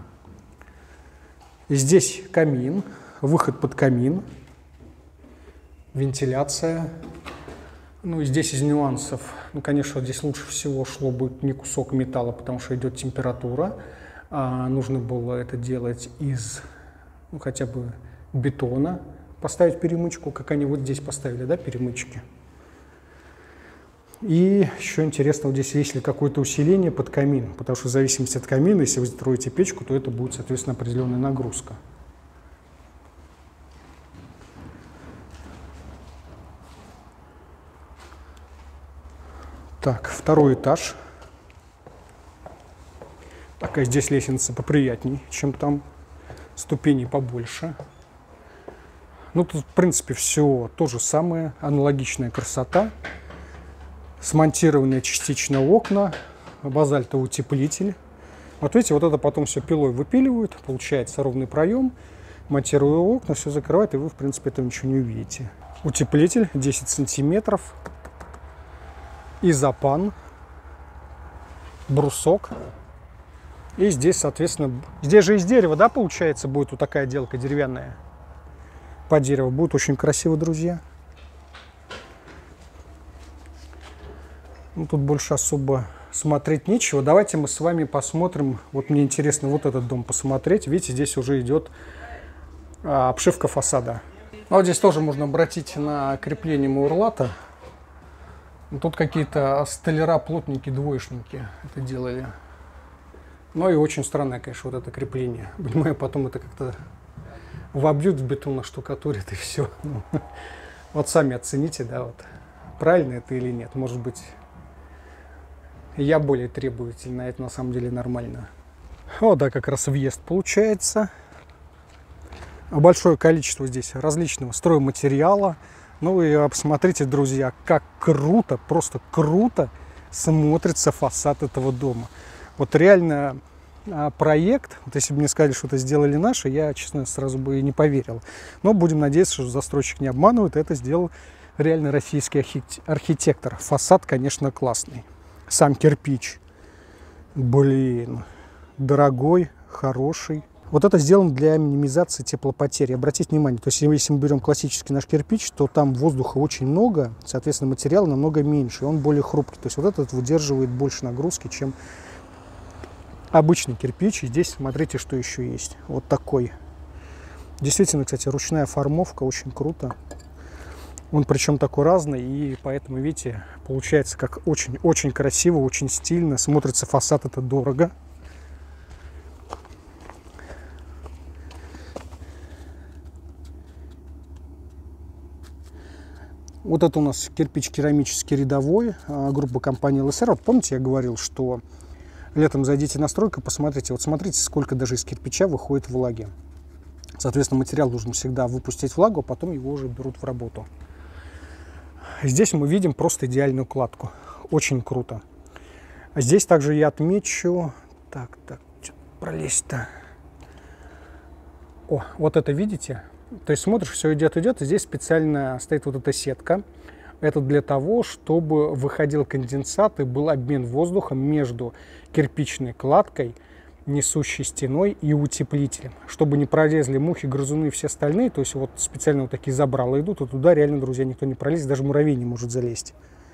И здесь камин, выход под камин, вентиляция. Ну и здесь из нюансов, ну, конечно, здесь лучше всего шло бы не кусок металла, потому что идет температура. А, нужно было это делать из, ну, хотя бы бетона, поставить перемычку, как они вот здесь поставили, да, перемычки. И еще интересно, вот здесь есть ли какое-то усиление под камин, потому что в зависимости от камина, если вы строите печку, то это будет, соответственно, определенная нагрузка. Так, второй этаж. Такая здесь лестница поприятней, чем там, ступеней побольше. Ну, тут, в принципе, все то же самое, аналогичная красота. Смонтированные частично окна, базальтовый утеплитель. Вот видите, вот это потом все пилой выпиливают, получается ровный проем, монтируя окна, все закрывает, и вы, в принципе, этого ничего не увидите. Утеплитель десять сантиметров, изопан, брусок. И здесь, соответственно, здесь же из дерева, да, получается, будет вот такая отделка деревянная. По дереву будет очень красиво, друзья. Ну, тут больше особо смотреть нечего. Давайте мы с вами посмотрим. Вот мне интересно вот этот дом посмотреть. Видите, здесь уже идет а, обшивка фасада. А вот здесь тоже можно обратить на крепление мауэрлата. Тут какие-то столяра, плотники, двоечники это делали. Ну и очень странное, конечно, вот это крепление. Понимаю, потом это как-то вобьют в бетон, штукатурят и все. Вот сами оцените, да, вот правильно это или нет. Может быть, я более требовательный, это на самом деле нормально. Вот, да, как раз въезд получается. Большое количество здесь различного стройматериала. Ну и посмотрите, друзья, как круто, просто круто смотрится фасад этого дома. Вот реально проект, вот если бы мне сказали, что это сделали наши, я, честно, сразу бы и не поверил. Но будем надеяться, что застройщик не обманывает, это сделал реально российский архитектор. Фасад, конечно, классный. Сам кирпич, блин, дорогой, хороший. Вот это сделано для минимизации теплопотери. Обратите внимание, то есть если мы берем классический наш кирпич, то там воздуха очень много, соответственно, материал намного меньше, и он более хрупкий. То есть вот этот выдерживает больше нагрузки, чем обычный кирпич. И здесь смотрите, что еще есть. Вот такой. Действительно, кстати, ручная формовка, очень круто. Он причем такой разный, и поэтому, видите, получается как очень-очень красиво, очень стильно. Смотрится фасад, это дорого. Вот это у нас кирпич керамический рядовой, группа компании эл эс эр. Вот помните, я говорил, что летом зайдите на стройку, посмотрите. Вот смотрите, сколько даже из кирпича выходит влаги. Соответственно, материал должен всегда выпустить влагу, а потом его уже берут в работу. Здесь мы видим просто идеальную кладку. Очень круто. А здесь также я отмечу... Так, так, что пролезть-то? О, вот это видите? То есть смотришь, все идет, идет, и здесь специально стоит вот эта сетка. Это для того, чтобы выходил конденсат и был обмен воздухом между кирпичной кладкой, несущей стеной и утеплителем, чтобы не пролезли мухи, грызуны и все остальные. То есть вот специально вот такие забрала идут, и туда реально, друзья, никто не пролезет, даже муравей не может залезть.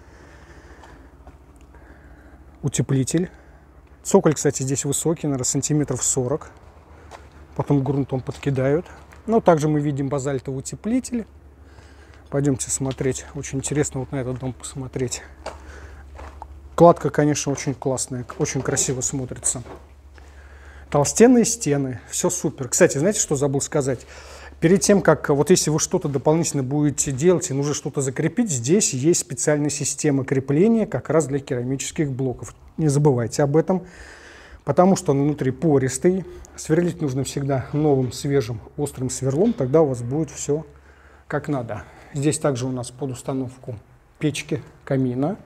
Утеплитель. Цоколь, кстати, здесь высокий, наверное, сантиметров сорок. Потом грунтом подкидают. Но также мы видим базальтовый утеплитель. Пойдемте смотреть. Очень интересно вот на этот дом посмотреть. Кладка, конечно, очень классная, очень красиво смотрится. Толстенные стены, все супер. Кстати, знаете, что забыл сказать? Перед тем, как, вот если вы что-то дополнительно будете делать и нужно что-то закрепить, здесь есть специальная система крепления как раз для керамических блоков. Не забывайте об этом, потому что он внутри пористый. Сверлить нужно всегда новым, свежим, острым сверлом, тогда у вас будет все как надо. Здесь также у нас под установку печки, камина.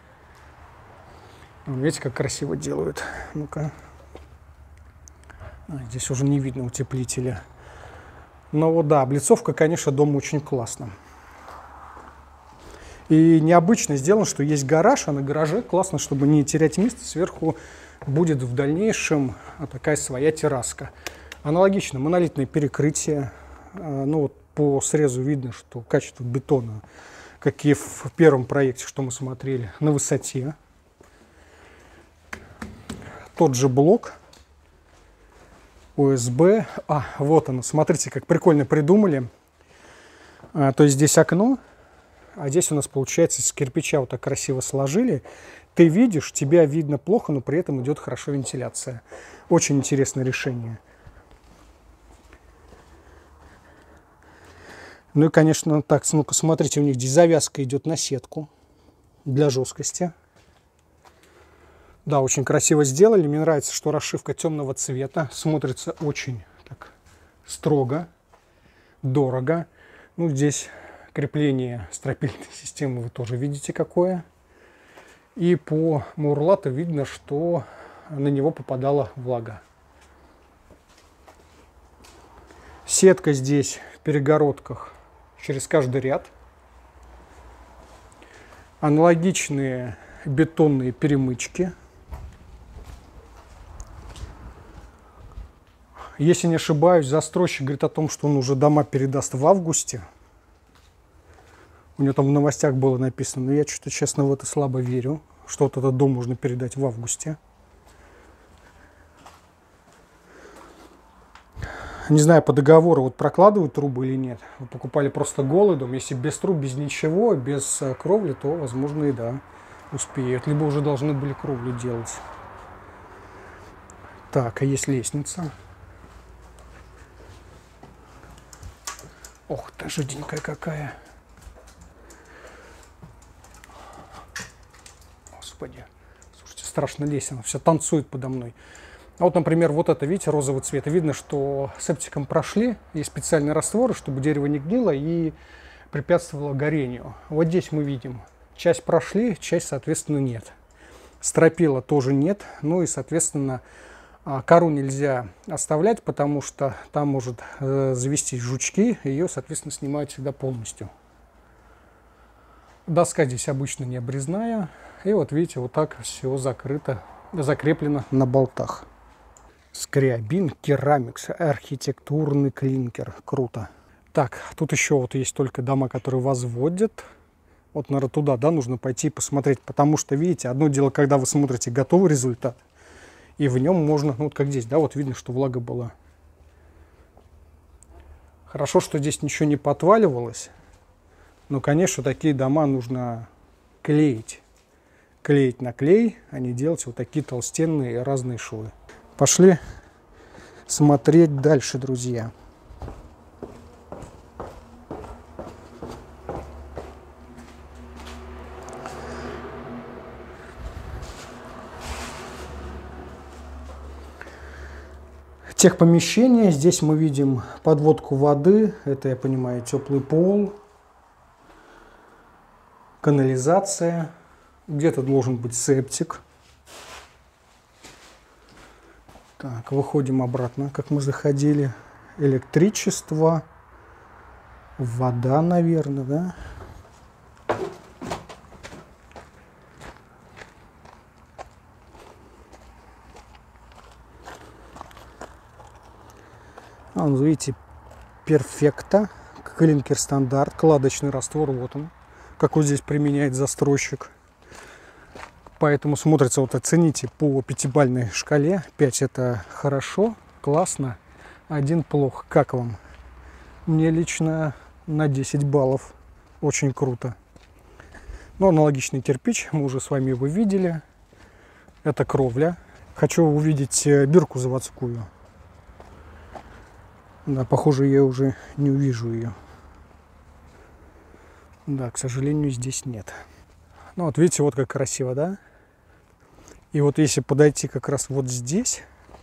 Видите, как красиво делают. Ну-ка. А, здесь уже не видно утеплителя. Но вот да, облицовка, конечно, дома очень классно. И необычно сделано, что есть гараж, а на гараже классно, чтобы не терять место, сверху будет в дальнейшем такая своя терраска. Аналогично монолитное перекрытие. Ну вот по срезу видно, что качество бетона, как и в первом проекте, что мы смотрели, на высоте. Тот же блок. о эс бэ. А, вот оно. Смотрите, как прикольно придумали. А, то есть здесь окно, а здесь у нас, получается, из кирпича вот так красиво сложили. Ты видишь, тебя видно плохо, но при этом идет хорошо вентиляция. Очень интересное решение. Ну и, конечно, так, ну-ка, смотрите, у них здесь завязка идет на сетку для жесткости. Да, очень красиво сделали. Мне нравится, что расшивка темного цвета. Смотрится очень так строго, дорого. Ну, здесь крепление стропильной системы вы тоже видите какое. И по мурлату видно, что на него попадала влага. Сетка здесь в перегородках через каждый ряд. Аналогичные бетонные перемычки. Если не ошибаюсь, застройщик говорит о том, что он уже дома передаст в августе. У него там в новостях было написано, но я что-то, честно, в это слабо верю, что вот этот дом можно передать в августе. Не знаю, по договору вот прокладывают трубы или нет. Вы покупали просто голый дом. Если без труб, без ничего, без кровли, то, возможно, и да, успеют. Либо уже должны были кровлю делать. Так, а есть лестница. Ох ты, жиденькая какая. Господи, слушайте, страшно лезть, она вся танцует подо мной. А вот, например, вот это, видите, розовый цвет. Видно, что септиком прошли, есть специальные растворы, чтобы дерево не гнило и препятствовало горению. Вот здесь мы видим, часть прошли, часть, соответственно, нет. Стропила тоже нет, ну и, соответственно, кору нельзя оставлять, потому что там может э, завестись жучки, ее, соответственно, снимают всегда полностью. Доска здесь обычно не обрезная, и вот видите, вот так все закрыто, закреплено на болтах. Скриабин Керамикс, архитектурный клинкер, круто. Так, тут еще вот есть только дома, которые возводят. Вот, наверное, туда, да, нужно пойти и посмотреть, потому что, видите, одно дело, когда вы смотрите готовый результат, и в нем можно, ну вот как здесь, да, вот видно, что влага была. Хорошо, что здесь ничего не подваливалось, но, конечно, такие дома нужно клеить. Клеить на клей, а не делать вот такие толстенные разные швы. Пошли смотреть дальше, друзья. Техпомещение. Здесь мы видим подводку воды. Это, я понимаю, теплый пол. Канализация. Где-то должен быть септик. Так, выходим обратно, как мы заходили. Электричество. Вода, наверное, да? А, ну, видите, перфекта, клинкер стандарт, кладочный раствор, вот он, какой здесь применяет застройщик. Поэтому смотрится, вот оцените по пятибалльной шкале. пять это хорошо, классно, один плохо. Как вам? Мне лично на десять баллов. Очень круто. Ну, аналогичный кирпич, мы уже с вами его видели. Это кровля. Хочу увидеть бирку заводскую. Да, похоже, я уже не увижу ее. Да, к сожалению, здесь нет. Ну, вот видите, вот как красиво, да? И вот если подойти как раз вот здесь,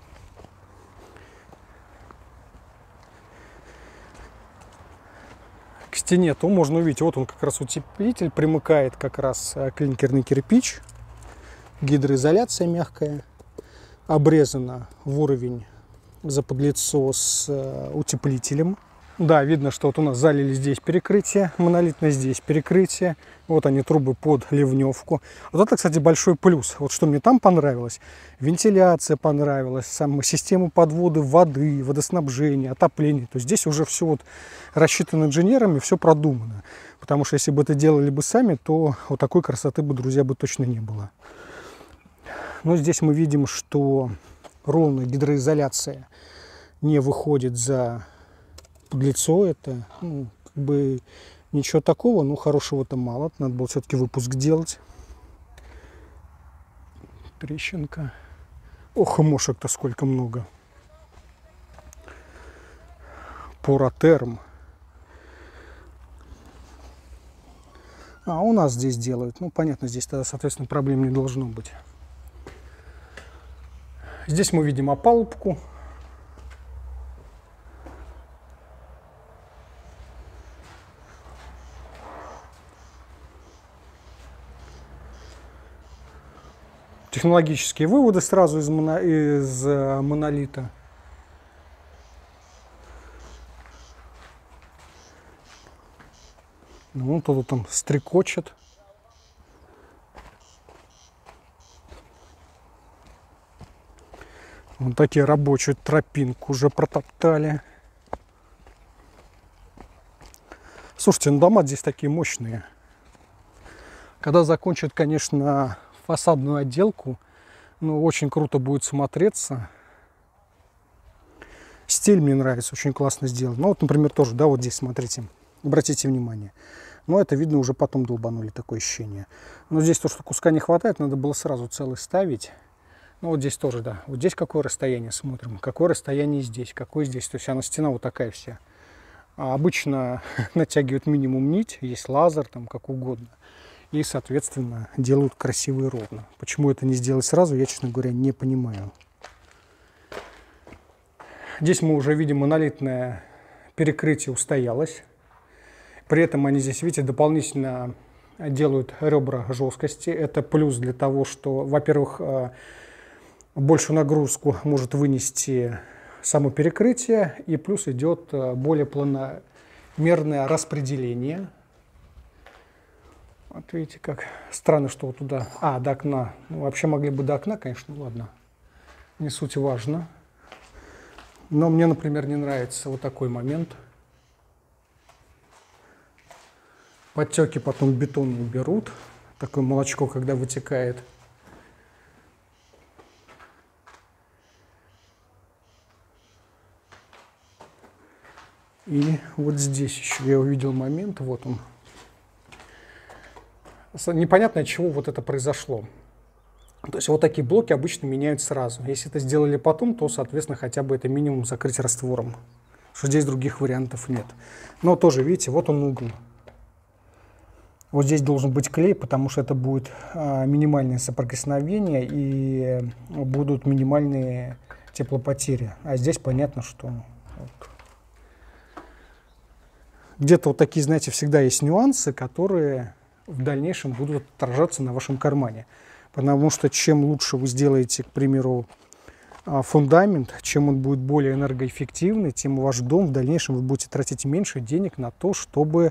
к стене, то можно увидеть, вот он как раз утеплитель, примыкает как раз клинкерный кирпич, гидроизоляция мягкая, обрезана в уровень заподлицо с утеплителем. Да, видно, что вот у нас залили здесь перекрытие, монолитное здесь перекрытие. Вот они, трубы под ливневку. Вот это, кстати, большой плюс. Вот что мне там понравилось. Вентиляция понравилась, сама система подвода воды, водоснабжения, отопления. То есть здесь уже все вот рассчитано инженерами, все продумано. Потому что если бы это делали бы сами, то вот такой красоты бы, друзья, бы точно не было. Но здесь мы видим, что ровная гидроизоляция не выходит за подлицо. Это, ну, как бы ничего такого, но хорошего-то мало. Надо было все-таки выпуск делать. Трещинка. Ох, мошек-то сколько много. Поротерм. А у нас здесь делают. Ну, понятно, здесь тогда, соответственно, проблем не должно быть. Здесь мы видим опалубку. Технологические выводы сразу из, моно, из монолита. Ну, кто-то там стрекочет. Вот такие рабочую тропинку уже протоптали. Слушайте, ну дома здесь такие мощные. Когда закончат, конечно, фасадную отделку, ну, очень круто будет смотреться. Стиль мне нравится, очень классно сделан. Ну, вот, например, тоже, да, вот здесь, смотрите, обратите внимание. Но это видно, уже потом долбанули, такое ощущение. Но здесь то, что куска не хватает, надо было сразу целый ставить. Ну, вот здесь тоже, да. Вот здесь какое расстояние смотрим, какое расстояние здесь, какое здесь. То есть она стена вот такая вся. А обычно натягивают минимум нить, есть лазер, там, как угодно. И, соответственно, делают красиво и ровно. Почему это не сделать сразу, я, честно говоря, не понимаю. Здесь мы уже видим, монолитное перекрытие устоялось. При этом они здесь, видите, дополнительно делают ребра жесткости. Это плюс для того, что, во-первых, большую нагрузку может вынести само перекрытие. И плюс идет более планомерное распределение. Вот видите, как странно, что вот туда... А, до окна. Ну, вообще могли бы до окна, конечно, ладно. Не суть важно. Но мне, например, не нравится вот такой момент. Подтеки потом бетон уберут. Такое молочко, когда вытекает. И вот здесь еще я увидел момент, вот он. Непонятно, от чего вот это произошло. То есть вот такие блоки обычно меняют сразу. Если это сделали потом, то, соответственно, хотя бы это минимум закрыть раствором. Что здесь других вариантов нет. Но тоже, видите, вот он угол. Вот здесь должен быть клей, потому что это будет а, минимальное соприкосновение и будут минимальные теплопотери. А здесь понятно, что... Вот. Где-то вот такие, знаете, всегда есть нюансы, которые в дальнейшем будут отражаться на вашем кармане. Потому что чем лучше вы сделаете, к примеру, фундамент, чем он будет более энергоэффективный, тем ваш дом в дальнейшем вы будете тратить меньше денег на то, чтобы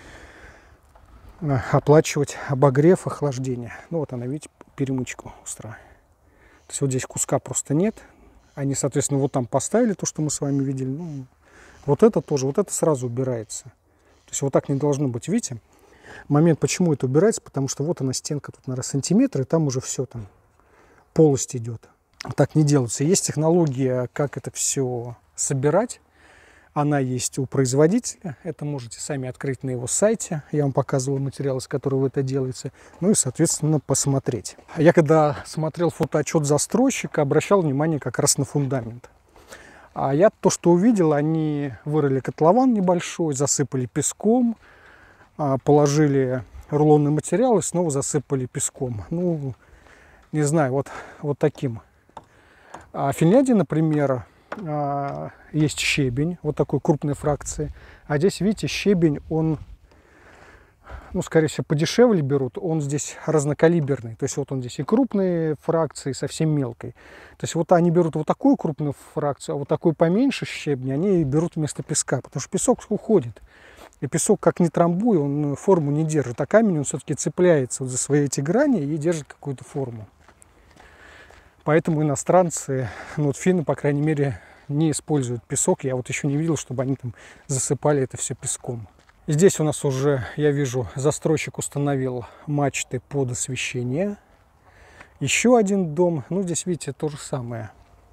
оплачивать обогрев, охлаждение. Ну вот она, видите, перемычку устраивает. То есть вот здесь куска просто нет. Они, соответственно, вот там поставили то, что мы с вами видели. Ну, вот это тоже, вот это сразу убирается. То есть вот так не должно быть, видите? Момент, почему это убирается, потому что вот она стенка тут, наверное, сантиметр, и там уже все, там полость идет. Так не делается. Есть технология, как это все собирать. Она есть у производителя. Это можете сами открыть на его сайте. Я вам показывал материал, из которого это делается. Ну и, соответственно, посмотреть. Я когда смотрел фотоотчет застройщика, обращал внимание как раз на фундамент. А я то, что увидел, они вырыли котлован небольшой, засыпали песком, положили рулонный материал и снова засыпали песком. Ну, не знаю, вот, вот таким. А в Финляндии, например, есть щебень, вот такой крупной фракции. А здесь, видите, щебень, он, ну, скорее всего, подешевле берут. Он здесь разнокалиберный. То есть вот он здесь и крупные фракции, и совсем мелкой. То есть вот они берут вот такую крупную фракцию, а вот такую поменьше щебня они берут вместо песка. Потому что песок уходит. И песок, как не трамбуй, он форму не держит. А камень, он все-таки цепляется вот за свои эти грани и держит какую-то форму. Поэтому иностранцы, ну вот финны, по крайней мере, не используют песок. Я вот еще не видел, чтобы они там засыпали это все песком. И здесь у нас уже, я вижу, застройщик установил мачты под освещение. Еще один дом. Ну, здесь, видите, то же самое.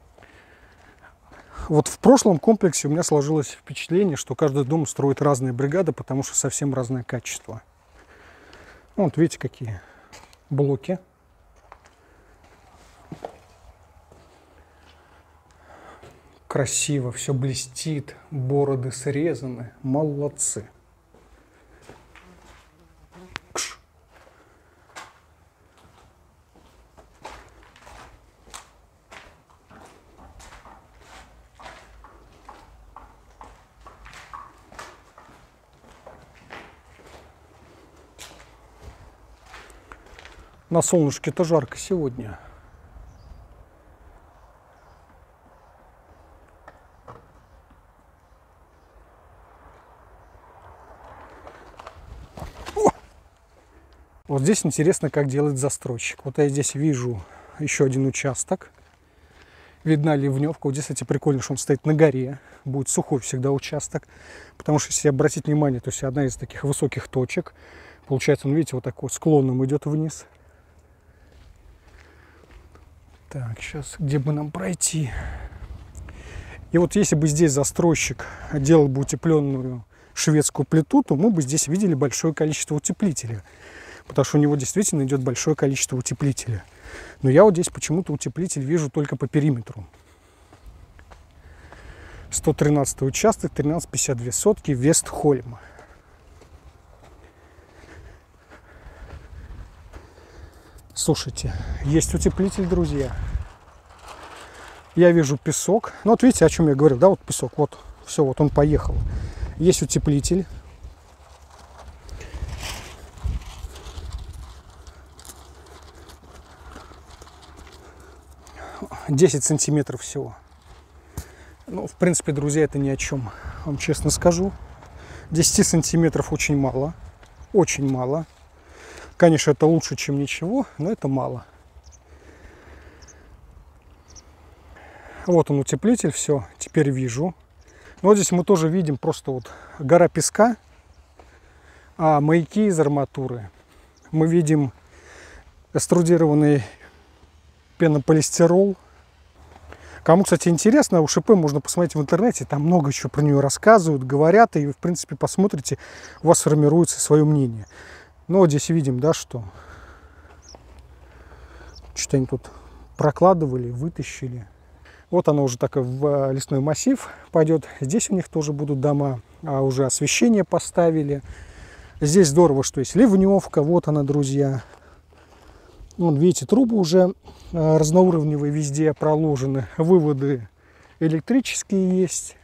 Вот в прошлом комплексе у меня сложилось впечатление, что каждый дом строит разные бригады, потому что совсем разное качество. Вот, видите, какие блоки. Красиво, все блестит, бороды срезаны, молодцы. Кш. На солнышке-то жарко сегодня. Вот здесь интересно, как делает застройщик. Вот я здесь вижу еще один участок. Видна ливневка. Вот здесь, кстати, прикольно, что он стоит на горе. Будет сухой всегда участок. Потому что, если обратить внимание, то есть одна из таких высоких точек. Получается, он, видите, вот такой склоном идет вниз. Так, сейчас, где бы нам пройти? И вот если бы здесь застройщик делал бы утепленную шведскую плиту, то мы бы здесь видели большое количество утеплителя. Потому что у него действительно идет большое количество утеплителя. Но я вот здесь почему-то утеплитель вижу только по периметру. сто тринадцатый участок, тринадцать пятьдесят две сотки, Вестхольм. Слушайте, есть утеплитель, друзья. Я вижу песок. Ну вот видите, о чем я говорил, да, вот песок, вот, все, вот он поехал. Есть утеплитель. десять сантиметров всего. Ну, в принципе, друзья, это ни о чем. Вам честно скажу. десять сантиметров очень мало. Очень мало. Конечно, это лучше, чем ничего, но это мало. Вот он, утеплитель, все, теперь вижу. Вот здесь мы тоже видим просто вот гора песка, а маяки из арматуры. Мы видим экструдированный пенополистирол. Кому, кстати, интересно, у ШП можно посмотреть в интернете, там много еще про нее рассказывают, говорят, и вы, в принципе, посмотрите, у вас формируется свое мнение. Но вот здесь видим, да, что что-то они тут прокладывали, вытащили. Вот она уже так в лесной массив пойдет. Здесь у них тоже будут дома, а уже освещение поставили. Здесь здорово, что есть ливневка, вот она, друзья. Вон, видите, трубы уже разноуровневые везде проложены, выводы электрические есть.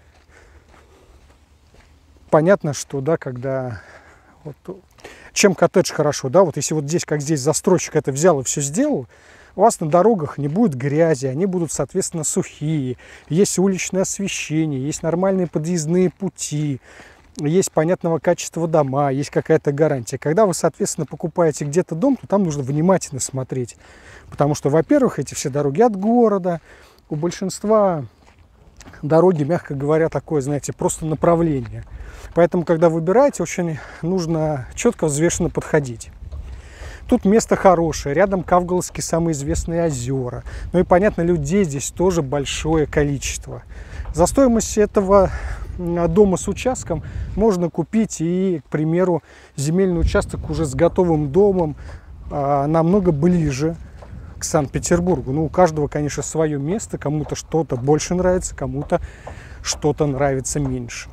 Понятно, что, да, когда... Вот, чем коттедж хорошо, да, вот если вот здесь, как здесь, застройщик это взял и все сделал, У вас на дорогах не будет грязи, они будут, соответственно, сухие. Есть уличное освещение, есть нормальные подъездные пути, есть понятного качества дома, есть какая-то гарантия. Когда вы, соответственно, покупаете где-то дом, то там нужно внимательно смотреть. Потому что, во-первых, эти все дороги от города, у большинства дороги, мягко говоря, такое, знаете, просто направление. Поэтому, когда выбираете, очень нужно четко, взвешенно подходить. Тут место хорошее, рядом Кавгаловские самые известные озера. Ну и, понятно, людей здесь тоже большое количество. За стоимость этого дома с участком можно купить и, к примеру, земельный участок уже с готовым домом а, намного ближе к Санкт-Петербургу. Ну, у каждого, конечно, свое место. Кому-то что-то больше нравится, кому-то что-то нравится меньше.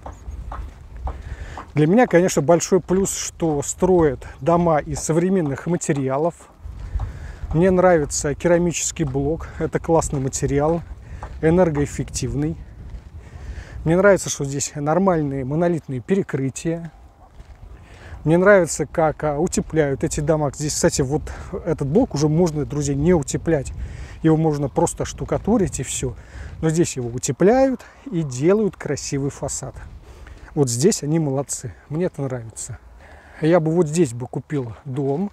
Для меня, конечно, большой плюс, что строят дома из современных материалов. Мне нравится керамический блок. Это классный материал, энергоэффективный. Мне нравится, что здесь нормальные монолитные перекрытия. Мне нравится, как утепляют эти дома. Здесь, кстати, вот этот блок уже можно, друзья, не утеплять. Его можно просто штукатурить и все. Но здесь его утепляют и делают красивый фасад. Вот здесь они молодцы. Мне это нравится. Я бы вот здесь бы купил дом.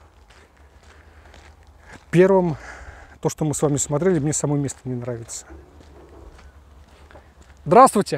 Первым, то, что мы с вами смотрели, мне само место не нравится. Здравствуйте!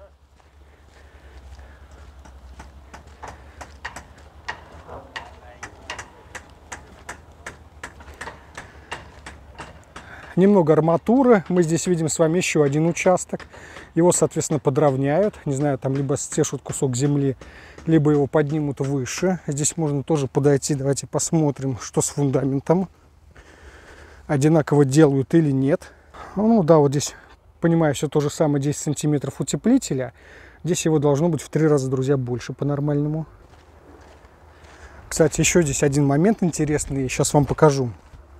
Немного арматуры. Мы здесь видим с вами еще один участок. Его, соответственно, подровняют. Не знаю, там либо стешут кусок земли, либо его поднимут выше. Здесь можно тоже подойти. Давайте посмотрим, что с фундаментом. Одинаково делают или нет. Ну да, вот здесь, понимаю, все то же самое. десять сантиметров утеплителя. Здесь его должно быть в три раза, друзья, больше по-нормальному. Кстати, еще здесь один момент интересный. Я сейчас вам покажу.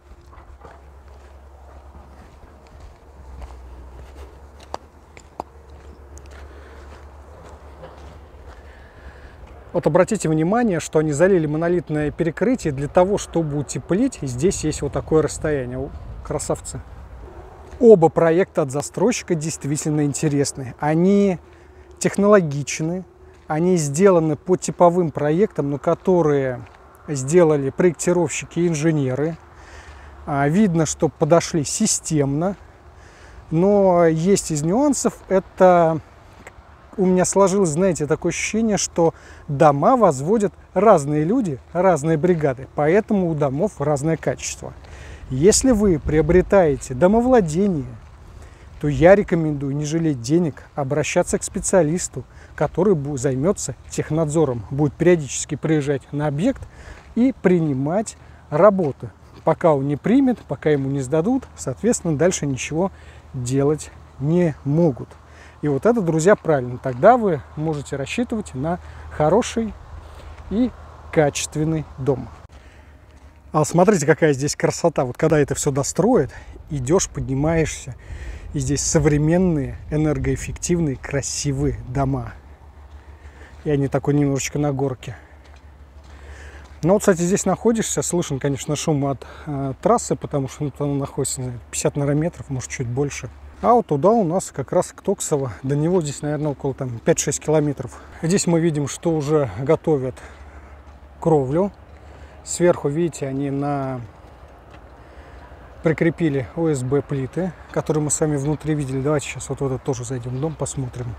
Вот обратите внимание, что они залили монолитное перекрытие для того, чтобы утеплить. И здесь есть вот такое расстояние. О, красавцы. Оба проекта от застройщика действительно интересны. Они технологичны, они сделаны по типовым проектам, но которые сделали проектировщики и инженеры. Видно, что подошли системно. Но есть из нюансов, это... У меня сложилось, знаете, такое ощущение, что дома возводят разные люди, разные бригады, поэтому у домов разное качество. Если вы приобретаете домовладение, то я рекомендую не жалеть денег, обращаться к специалисту, который займется технадзором, будет периодически приезжать на объект и принимать работы. Пока он не примет, пока ему не сдадут, соответственно, дальше ничего делать не могут. И вот это, друзья, правильно. Тогда вы можете рассчитывать на хороший и качественный дом. А смотрите, какая здесь красота. Вот когда это все достроят, идешь, поднимаешься, и здесь современные, энергоэффективные, красивые дома. И они такой немножечко на горке. Но вот, кстати, здесь находишься, слышен, конечно, шум от э, трассы, потому что ну, там находится, не знаю, пятьдесят наверное, метров, может, чуть больше. А вот туда у нас как раз к Токсово, до него здесь, наверное, около пять-шесть километров. Здесь мы видим, что уже готовят кровлю. Сверху, видите, они на... прикрепили о эс бэ плиты, которые мы с вами внутри видели. Давайте сейчас вот в этот тоже зайдем в дом, посмотрим.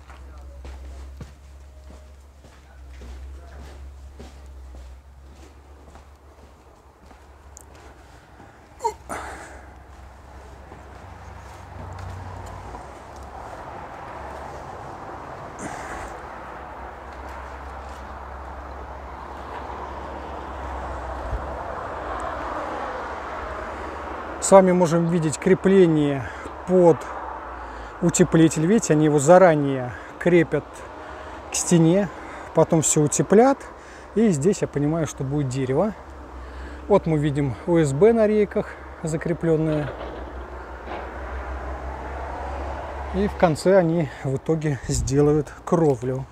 С вами можем видеть крепление под утеплитель. Видите, они его заранее крепят к стене, потом все утеплят. И здесь я понимаю, что будет дерево. Вот мы видим о эс бэ на рейках закрепленные. И в конце они в итоге сделают кровлю.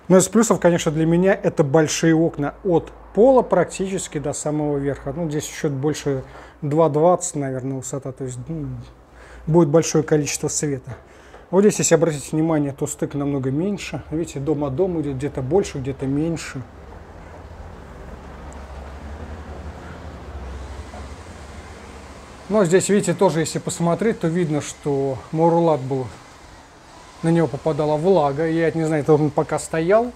Но из плюсов, конечно, для меня это большие окна от пола практически до самого верха. Ну, здесь еще больше два двадцать, наверное, высота, то есть ну, будет большое количество света. Вот здесь, если обратить внимание, то стык намного меньше. Видите, дом от дома идет где-то больше, где-то меньше. Но здесь, видите, тоже, если посмотреть, то видно, что Morulat был, на него попадала влага. Я не знаю, то он пока стоял,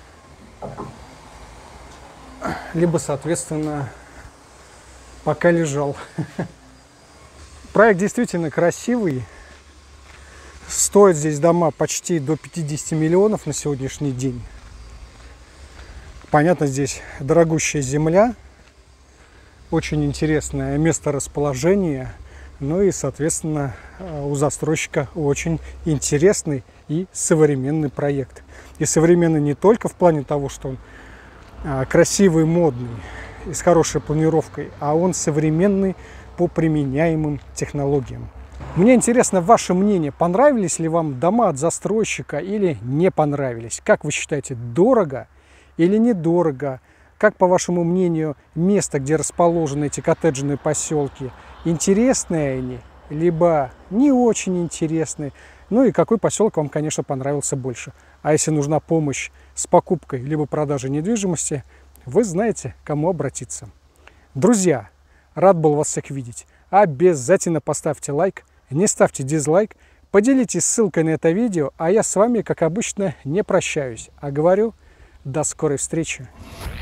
либо, соответственно, пока лежал. Проект действительно красивый. Стоят здесь дома почти до пятидесяти миллионов на сегодняшний день. Понятно, здесь дорогущая земля. Очень интересное месторасположение, ну и, соответственно, у застройщика очень интересный и современный проект. И современный не только в плане того, что он красивый, модный и с хорошей планировкой, а он современный по применяемым технологиям. Мне интересно ваше мнение, понравились ли вам дома от застройщика или не понравились? Как вы считаете, дорого или недорого? Как, по вашему мнению, место, где расположены эти коттеджные поселки, интересные они, либо не очень интересные? Ну и какой поселок вам, конечно, понравился больше? А если нужна помощь с покупкой либо продажей недвижимости, вы знаете, к кому обратиться. Друзья, рад был вас всех видеть. Обязательно поставьте лайк, не ставьте дизлайк, поделитесь ссылкой на это видео, а я с вами, как обычно, не прощаюсь, а говорю до скорой встречи.